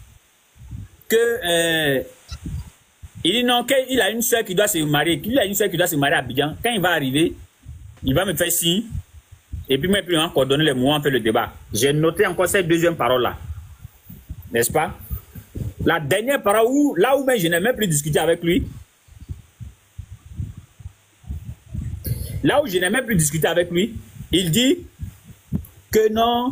que... il dit non, qu'il a une soeur qui doit se marier. Qu'il a une soeur qui doit se marier à Abidjan. Quand il va arriver, il va me faire signe. Et puis, moi, puis, on va coordonner les mots, on fait le débat. J'ai noté encore cette deuxième parole-là. N'est-ce pas? La dernière parole, là où même je n'ai même plus discuté avec lui. Là où je n'ai même plus discuté avec lui, il dit que non,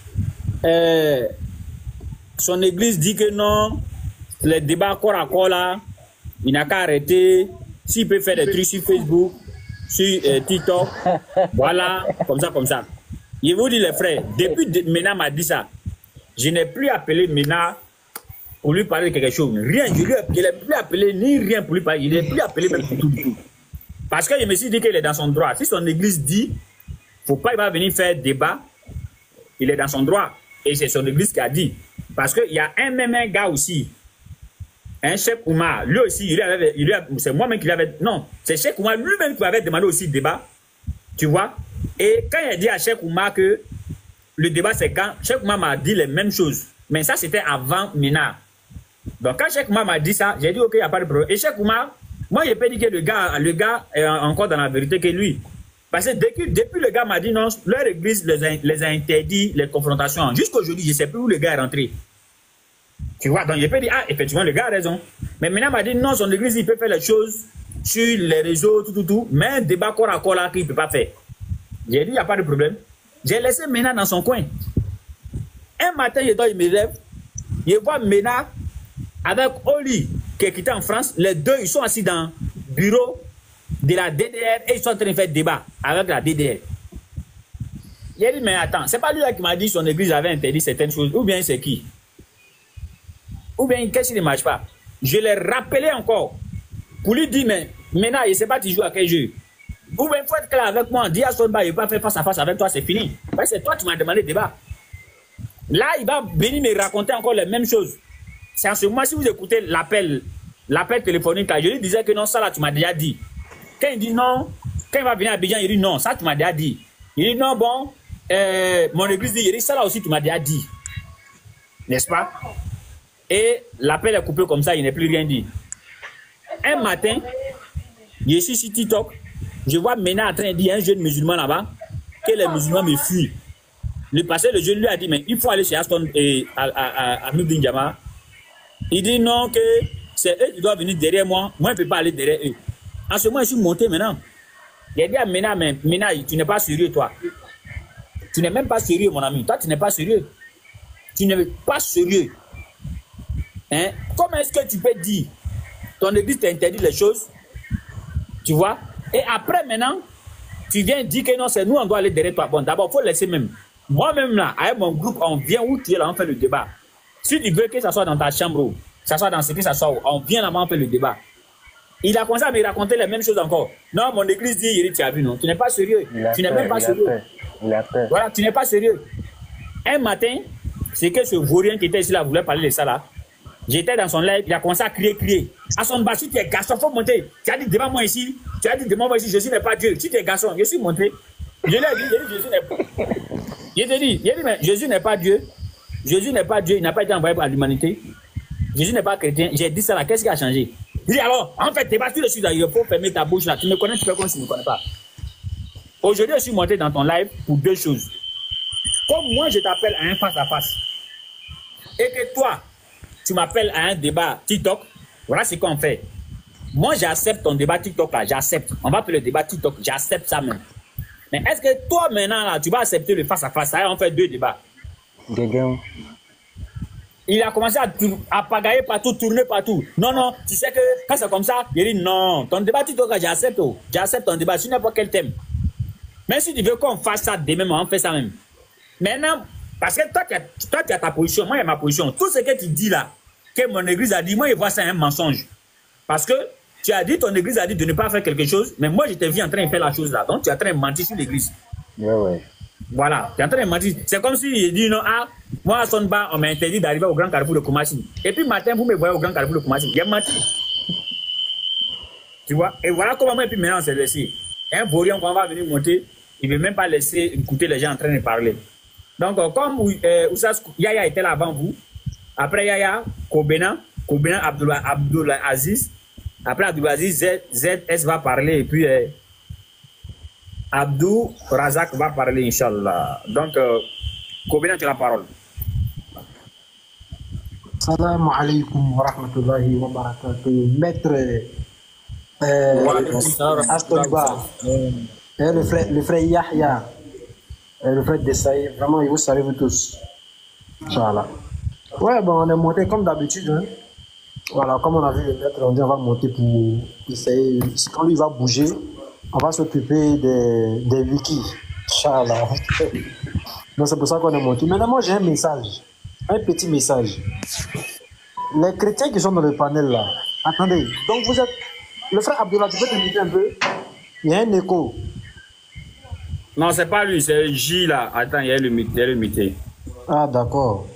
son église dit que non, les débats corps à corps là, il n'a qu'à arrêter. S'il peut faire des trucs sur Facebook, sur TikTok, voilà, comme ça. Je vous dis les frères, depuis Mena m'a dit ça, je n'ai plus appelé Mena pour lui parler de quelque chose. Rien, je n'ai plus appelé ni rien pour lui parler, je n'ai plus appelé même pour tout du tout. Parce que je me suis dit qu'il est dans son droit. Si son église dit, faut pas, il va venir faire débat, il est dans son droit. Et c'est son église qui a dit. Parce qu'il y a un gars aussi, un Cheikh Oumar, lui aussi, c'est moi-même qui l'avais... Non, c'est Cheikh Oumar lui-même qui avait demandé aussi le débat. Tu vois? Et quand il a dit à Cheikh Oumar que le débat c'est quand, Cheikh Oumar m'a dit les mêmes choses. Mais ça, c'était avant Mena. Donc quand Cheikh Oumar m'a dit ça, j'ai dit ok, il n'y a pas de problème. Et Cheikh Oumar, moi, je peux dire que le gars est encore dans la vérité que lui. Parce que depuis le gars m'a dit non, leur église les a interdit les confrontations. Jusqu'aujourd'hui, je ne sais plus où le gars est rentré. Tu vois, donc je peux dire, ah, effectivement, le gars a raison. Mais maintenant, il m'a dit non, son église, il peut faire les choses sur les réseaux, tout. Mais un débat corps à corps là qu'il ne peut pas faire. J'ai dit, il n'y a pas de problème. J'ai laissé Mena dans son coin. Un matin, je me lève, je vois Mena avec Oli, qui est quitté en France. Les deux, ils sont assis dans le bureau de la DDR et ils sont en train de faire débat avec la DDR. J'ai dit, mais attends, c'est pas lui là qui m'a dit que son église avait interdit certaines choses, ou bien c'est qui? Ou bien qu'est-ce qui ne marche pas? Je l'ai rappelé encore pour lui dire, mais maintenant, je ne sais pas tu joues à quel jeu. Ou bien il faut être clair avec moi, dis à son bas, il ne va pas faire face à face avec toi, c'est fini. Ouais, c'est toi qui m'as demandé le débat. Là, il va venir me raconter encore les mêmes choses. C'est en ce moment, si vous écoutez l'appel téléphonique, là, je lui disais que non, ça là, tu m'as déjà dit. Quand il dit non, quand il va venir à Abidjan, il dit non, ça tu m'as déjà dit. Il dit non, bon, mon église dit, il dit ça là aussi tu m'as déjà dit. N'est-ce pas? Et l'appel est coupé comme ça, il n'est plus rien dit. Un matin, je suis sur TikTok, je vois Mena en train de dire à un jeune musulman là-bas que les musulmans me fuient. Le pasteur de jeune lui a dit, mais il faut aller chez Aston et à Nudin Jama. Il dit non, que c'est eux qui doivent venir derrière moi. Moi, je ne peux pas aller derrière eux. En ce moment, je suis monté maintenant. Il a dit à Mena, tu n'es pas sérieux, toi. Tu n'es même pas sérieux, mon ami. Toi, tu n'es pas sérieux. Tu n'es pas sérieux. Hein? Comment est-ce que tu peux dire, ton église t'interdit les choses, tu vois, et après maintenant, tu viens dire que non, c'est nous, on doit aller derrière toi. Bon, d'abord, il faut laisser même. Moi-même, là, avec mon groupe, on vient où tu es là, on fait le débat. Si tu veux que ça soit dans ta chambre, que ça soit dans ce que ça soit, on vient là-bas, on fait le débat. Il a commencé à me raconter les mêmes choses encore. Non, mon église dit, tu as vu, non, tu n'es pas sérieux. Tu n'es même pas sérieux. Voilà, tu n'es pas sérieux. Un matin, c'est que ce vaurien qui était ici là voulait parler de ça là. J'étais dans son live, il a commencé à crier. À son bas, si tu es garçon, il faut monter. Tu as dit devant moi ici, Jésus n'est pas Dieu. Si tu es garçon, je suis monté. Je lui ai dit, Jésus n'est pas. Il a dit, mais Jésus n'est pas Dieu. Jésus n'est pas Dieu, il n'a pas été envoyé par l'humanité. Jésus n'est pas chrétien. J'ai dit ça là, qu'est-ce qui a changé? Il dit alors, en fait, débat sur le sujet, il faut fermer ta bouche là. Tu me connais, tu fais comme si tu ne me connais pas. Aujourd'hui, je suis monté dans ton live pour deux choses. Comme moi, je t'appelle à un face-à-face. Et que toi, tu m'appelles à un débat TikTok, voilà ce qu'on fait. Moi, j'accepte ton débat TikTok là, j'accepte. On va appeler le débat TikTok, j'accepte ça même. Mais est-ce que toi maintenant là, tu vas accepter le face-à-face? Ça, on fait deux débats. Il a commencé à pagailler partout, tourner partout. Non, tu sais que quand c'est comme ça, il dit non, ton débat TikTok là, j'accepte. J'accepte ton débat sur n'importe quel thème. Mais si tu veux qu'on fasse ça demain, on fait ça même. Maintenant, parce que toi, tu as ta position, moi, j'ai ma position. Tout ce que tu dis là, que mon église a dit, moi, je vois ça un mensonge. Parce que tu as dit, ton église a dit de ne pas faire quelque chose, mais moi, je t'ai vu en train de faire la chose là. Donc, tu es en train de mentir sur l'église. Ouais. Voilà, tu es en train de mentir. C'est comme si il dit, non, moi, à Sonba, on m'a interdit d'arriver au grand carrefour de Koumassi. Et puis, matin, vous me voyez au grand carrefour de Koumassi. J'ai menti. Tu vois? Et voilà comment moi, et puis maintenant, on s'est laissé. Un vaurien, quand on va venir monter, il ne veut même pas laisser écouter les gens en train de parler. Donc, comme Yaya était là avant vous, après Yaya, Kobena Abdullah Aziz, après Abdullah Aziz, ZS va parler, et puis Abdou Razak va parler, Inch'Allah. Donc, Kobena, tu as la parole. Salam alaikum wa rahmatullahi wa barakatuh. Maître Astonba, le frère Yahya, le frère Dessaï, vraiment, il vous salue vous tous. Inch'Allah. Ouais, bon, on est monté comme d'habitude. Hein. Voilà, comme on a vu le maître, on dit on va monter pour essayer. Quand lui va bouger, on va s'occuper des wikis. Inch'Allah. Donc c'est pour ça qu'on est monté. Maintenant, moi j'ai un message, un petit message. Les chrétiens qui sont dans le panel là, attendez, donc vous êtes. Le frère Abdullah, tu peux t'inviter un peu? Il y a un écho. Non, c'est pas lui, c'est J là. Attends, il y a le muté. Ah, d'accord.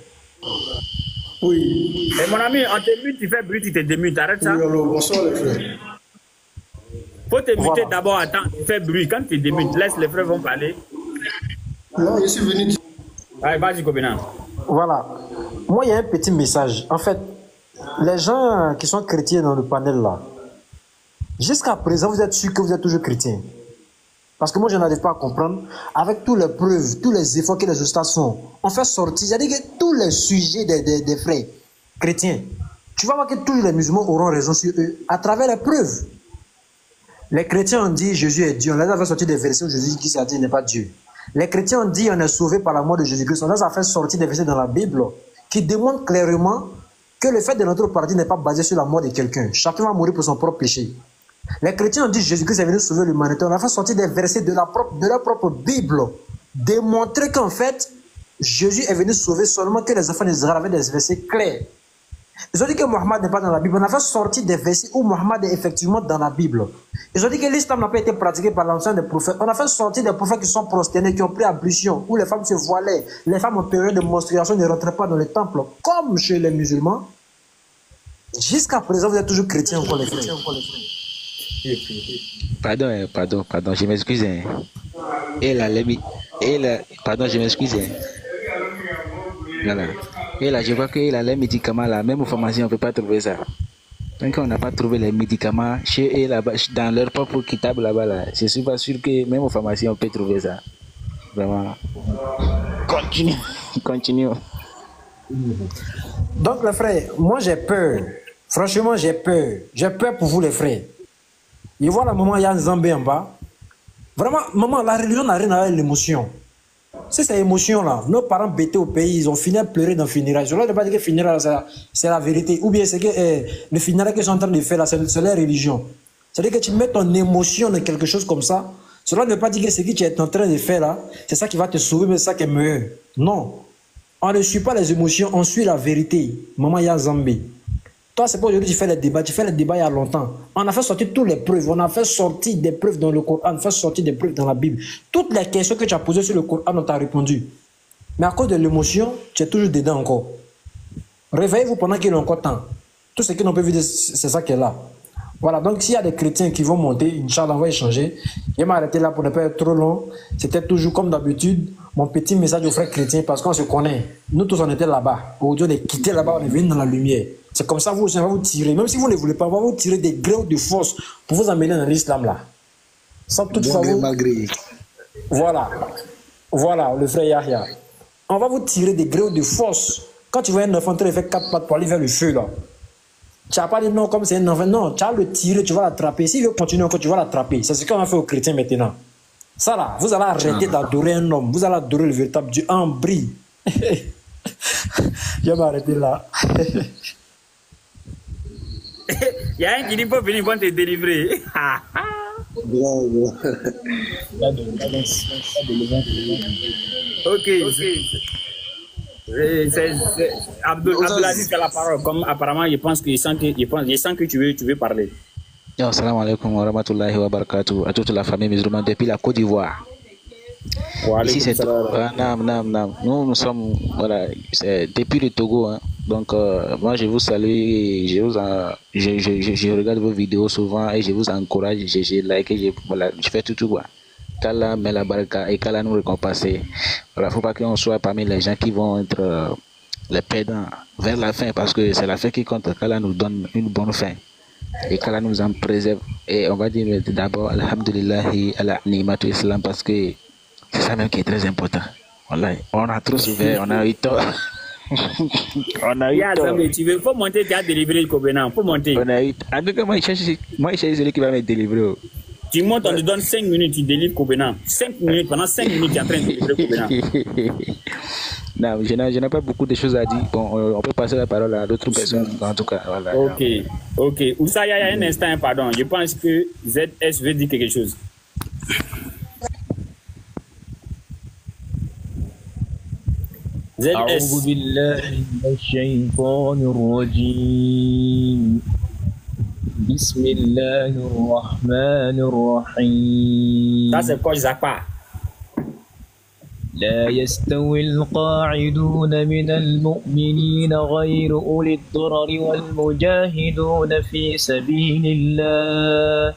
Oui. Et mon ami, on te mute, tu fais bruit, tu te démutes, arrête ça. Oui, alors, bonsoir les frères. Faut te muter d'abord, attends, tu fais bruit. Quand tu démutes, laisse les frères vont parler. Non, je suis venu. Allez, vas-y, Kobena. Voilà. Moi, il y a un petit message. En fait, les gens qui sont chrétiens dans le panel là, jusqu'à présent, vous êtes sûr que vous êtes toujours chrétien? Parce que moi, je n'arrive pas à comprendre. Avec toutes les preuves, tous les efforts que les ustads font, on fait sortir, c'est-à-dire que tous les sujets des frères chrétiens, tu vas voir que tous les musulmans auront raison sur eux à travers les preuves. Les chrétiens ont dit Jésus est Dieu. On les a fait sortir des versets où Jésus qui s'est dit n'est pas Dieu. Les chrétiens ont dit on est sauvé par la mort de Jésus-Christ. On les a fait sortir des versets dans la Bible qui démontrent clairement que le fait de notre paradis n'est pas basé sur la mort de quelqu'un. Chacun va mourir pour son propre péché. Les chrétiens ont dit Jésus-Christ est venu sauver l'humanité. On a fait sortir des versets de leur propre Bible, démontrer qu'en fait, Jésus est venu sauver seulement que les enfants d'Israël avaient des versets clairs. Ils ont dit que Mohammed n'est pas dans la Bible. On a fait sortir des versets où Mohammed est effectivement dans la Bible. Ils ont dit que l'islam n'a pas été pratiqué par l'ancien des prophètes. On a fait sortir des prophètes qui sont prosternés, qui ont pris ablution, où les femmes se voilaient, les femmes en période de menstruation ne rentraient pas dans les temples, comme chez les musulmans. Jusqu'à présent, vous êtes toujours chrétiens encore les frères. Pardon, je m'excuse. Pardon, je m'excuse. Voilà. Et là, je vois que les médicaments, là, même aux pharmacies, on ne peut pas trouver ça. Donc, on n'a pas trouvé les médicaments chez eux, là-bas, dans leur propre kitable là-bas, là. Je ne suis pas sûr que même aux pharmacies, on peut trouver ça. Vraiment. Continue. Continue. Donc, les frères, moi j'ai peur. Franchement, j'ai peur. J'ai peur pour vous, les frères. Et voilà, maman, il y a un Zambé en bas. Vraiment, maman, la religion n'a rien à voir avec l'émotion. C'est cette émotion-là. Nos parents bêtés au pays, ils ont fini à pleurer dans le funérail. Je ne veux pas dire que le funérail, c'est la vérité. Ou bien c'est que le funérail qu'ils sont en train de faire là, c'est la religion. C'est-à-dire que tu mets ton émotion dans quelque chose comme ça. Cela ne veut pas dire que ce que tu es en train de faire là, c'est ça qui va te sauver, mais c'est ça qui est meilleur. Non. On ne suit pas les émotions, on suit la vérité. Maman, il y a Zambé. Toi, c'est pas aujourd'hui que tu fais les débats. Tu fais les débats il y a longtemps. On a fait sortir toutes les preuves. On a fait sortir des preuves dans le Coran. On a fait sortir des preuves dans la Bible. Toutes les questions que tu as posées sur le Coran, on t'a répondu. Mais à cause de l'émotion, tu es toujours dedans encore. Réveillez-vous pendant qu'il est encore temps. Tout ce que l'on peut vivre, c'est ça qui est là. Voilà, donc s'il y a des chrétiens qui vont monter, Inch'Allah, on va échanger. Je vais m'arrêter là pour ne pas être trop long. C'était toujours comme d'habitude, mon petit message aux frères chrétiens parce qu'on se connaît. Nous tous, on était là-bas. Aujourd'hui, on est quitté là-bas, on est venu dans la lumière. C'est comme ça, vous aussi, on va vous tirer. Même si vous ne voulez pas, on va vous tirer des grains de force pour vous amener dans l'islam là. Sans toutefois vous... Voilà. Voilà, le frère Yahya. On va vous tirer des grains de force. Quand tu vois un enfant en train de faire 4 pattes pour aller vers le feu là, tu n'as pas dit non comme c'est un enfant. Non, tu as le tirer, tu vas l'attraper. S'il veut continuer encore, tu vas l'attraper. C'est ce qu'on a fait aux chrétiens maintenant. Ça là, vous allez arrêter d'adorer un homme. Vous allez adorer le véritable Dieu en brille. Je vais m'arrêter là. Il y a un qui dit pour venir, pour te délivrer. Ok. Abdelaziz qui a la parole. Comme apparemment, je pense que tu veux parler. Assalamu alaikum wa rahmatullahi wa barakatuh à toute la famille musulmane depuis la Côte d'Ivoire. Ici, c'est nous sommes voilà, depuis le Togo. Hein. Donc, moi, je vous salue. Je regarde vos vidéos souvent et je vous encourage. Je like, je fais tout quoi. Qu'Allah met la baraka et qu'Allah nous récompense. Voilà, faut pas qu'on soit parmi les gens qui vont être les perdants vers la fin parce que c'est la fin qui compte. Qu'Allah nous donne une bonne fin et qu'Allah nous en préserve. Et on va dire d'abord, alhamdulillahi ala ni'matu islam parce que c'est ça même qui est très important. Voilà. On a trop souffert, on a eu tort. On a eu tort. Tu veux, faut monter, tu as délivré le Covenant. Faut monter. On a eu tort. En tout cas, moi, je cherche celui qui va me délivrer. Tu montes, on te donne 5 minutes, tu délivres Covenant. 5 minutes, pendant 5 minutes, tu es en train de délivrer Covenant. Non, je n'ai pas beaucoup de choses à dire. Bon, on peut passer la parole à d'autres personnes. En tout cas, voilà. Ok. Oussaya, il y a un instant, pardon. Je pense que ZS veut dire quelque chose. أعوذ بالله من الشيطان الرجيم بسم الله الرحمن الرحيم Ça c'est quoi Zapa? لا يستوي القاعدون من المؤمنين غير أولي الضرر والمجاهدون في سبيل الله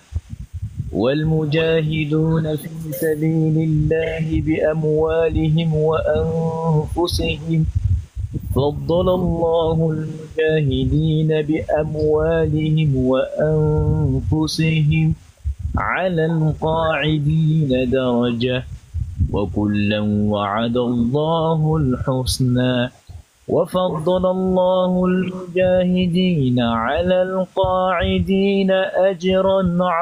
بأموالهم وأنفسهم فضل الله المجاهدين بأموالهم وأنفسهم على القاعدين درجة وكلا وعد الله الحسنى وفضل الله المجاهدين على القاعدين أجرا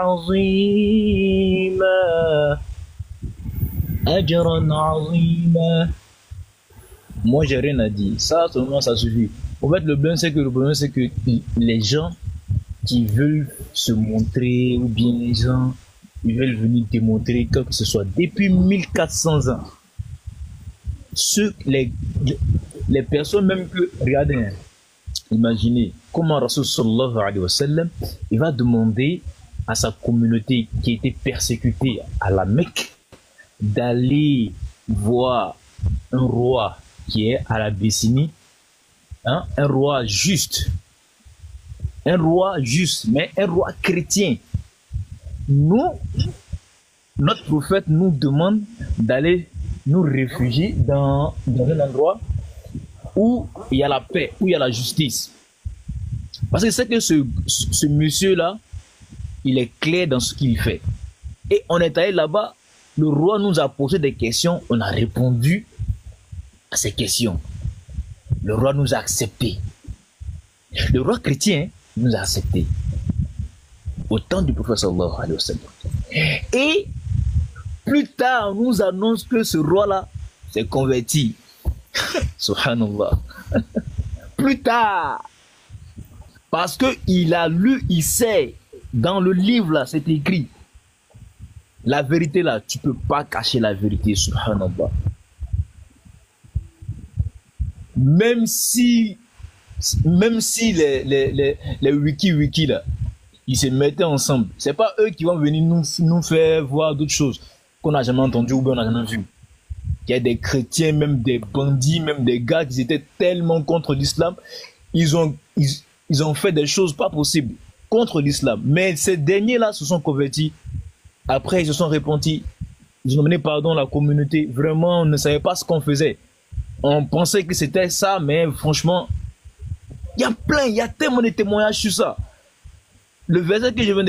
عظيما. Moi j'ai rien à dire, ça seulement ça suffit. En fait le problème c'est que les gens qui veulent se montrer ou bien les gens ils veulent venir démontrer quoi que ce soit depuis 1400 ans. Les personnes même que, regardez, imaginez comment Rasul sallallahu alayhi wa sallam, il va demander à sa communauté qui a été persécutée à la Mecque d'aller voir un roi qui est à l'Abyssinie, hein, un roi juste, mais un roi chrétien. Nous, notre prophète nous demande d'aller nous réfugier dans un endroit où il y a la paix, où il y a la justice. Parce que c'est que ce monsieur-là, il est clair dans ce qu'il fait. Et on est allé là-bas, le roi nous a posé des questions, on a répondu. à ces questions. Le roi nous a acceptés. Le roi chrétien nous a acceptés. Au temps du prophète sallallahu alayhi wa sallam. Et plus tard, on nous annonce que ce roi-là s'est converti. Subhanallah. Plus tard. Parce qu'il a lu, il sait, dans le livre là, c'est écrit. La vérité là, tu peux pas cacher la vérité, subhanallah. Même si les wiki là, ils se mettaient ensemble, c'est pas eux qui vont venir nous faire voir d'autres choses qu'on n'a jamais entendues ou bien on n'a jamais vues. Il y a des chrétiens, même des bandits, même des gars qui étaient tellement contre l'islam, ils ont fait des choses pas possibles contre l'islam. Mais ces derniers-là se sont convertis. Après, ils se sont repentis. Ils ont demandé pardon à la communauté. Vraiment, on ne savait pas ce qu'on faisait. On pensait que c'était ça, mais franchement, il y a tellement de témoignages sur ça. Le verset que je viens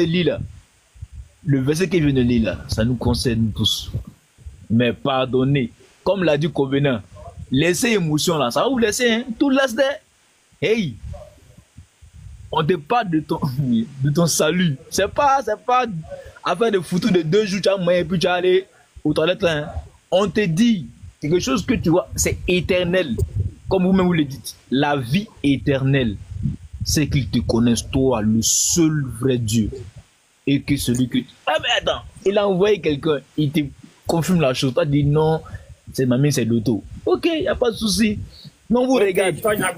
de lire là, ça nous concerne tous. Mais pardonnez, comme l'a dit Covenant, laissez émotion là, ça va vous laisser, hein? Tout laisse des. Hey! On te parle de ton salut. C'est pas affaire de foutre de 2 jours, tu as moyen, puis tu vas aller aux toilettes là. Hein. On te dit quelque chose que tu vois, c'est éternel. Comme vous-même vous le dites, la vie éternelle, c'est qu'ils te connaissent toi, le seul vrai Dieu. Et que celui que... Ah mais attends, il a envoyé quelqu'un, il te confirme la chose, toi dis non, c'est mamie, c'est l'auto. Ok, il n'y a pas de souci. Non, vous regardez.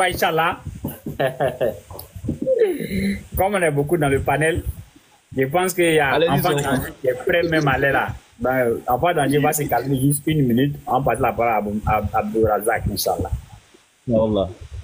Comme on est beaucoup dans le panel, je pense qu'il y a Enfant Danger qui est prêt même à aller là. Enfant Danger va se calmer juste 1 minute. On passe la parole à Abdou Razak, Inch'Allah. Allah.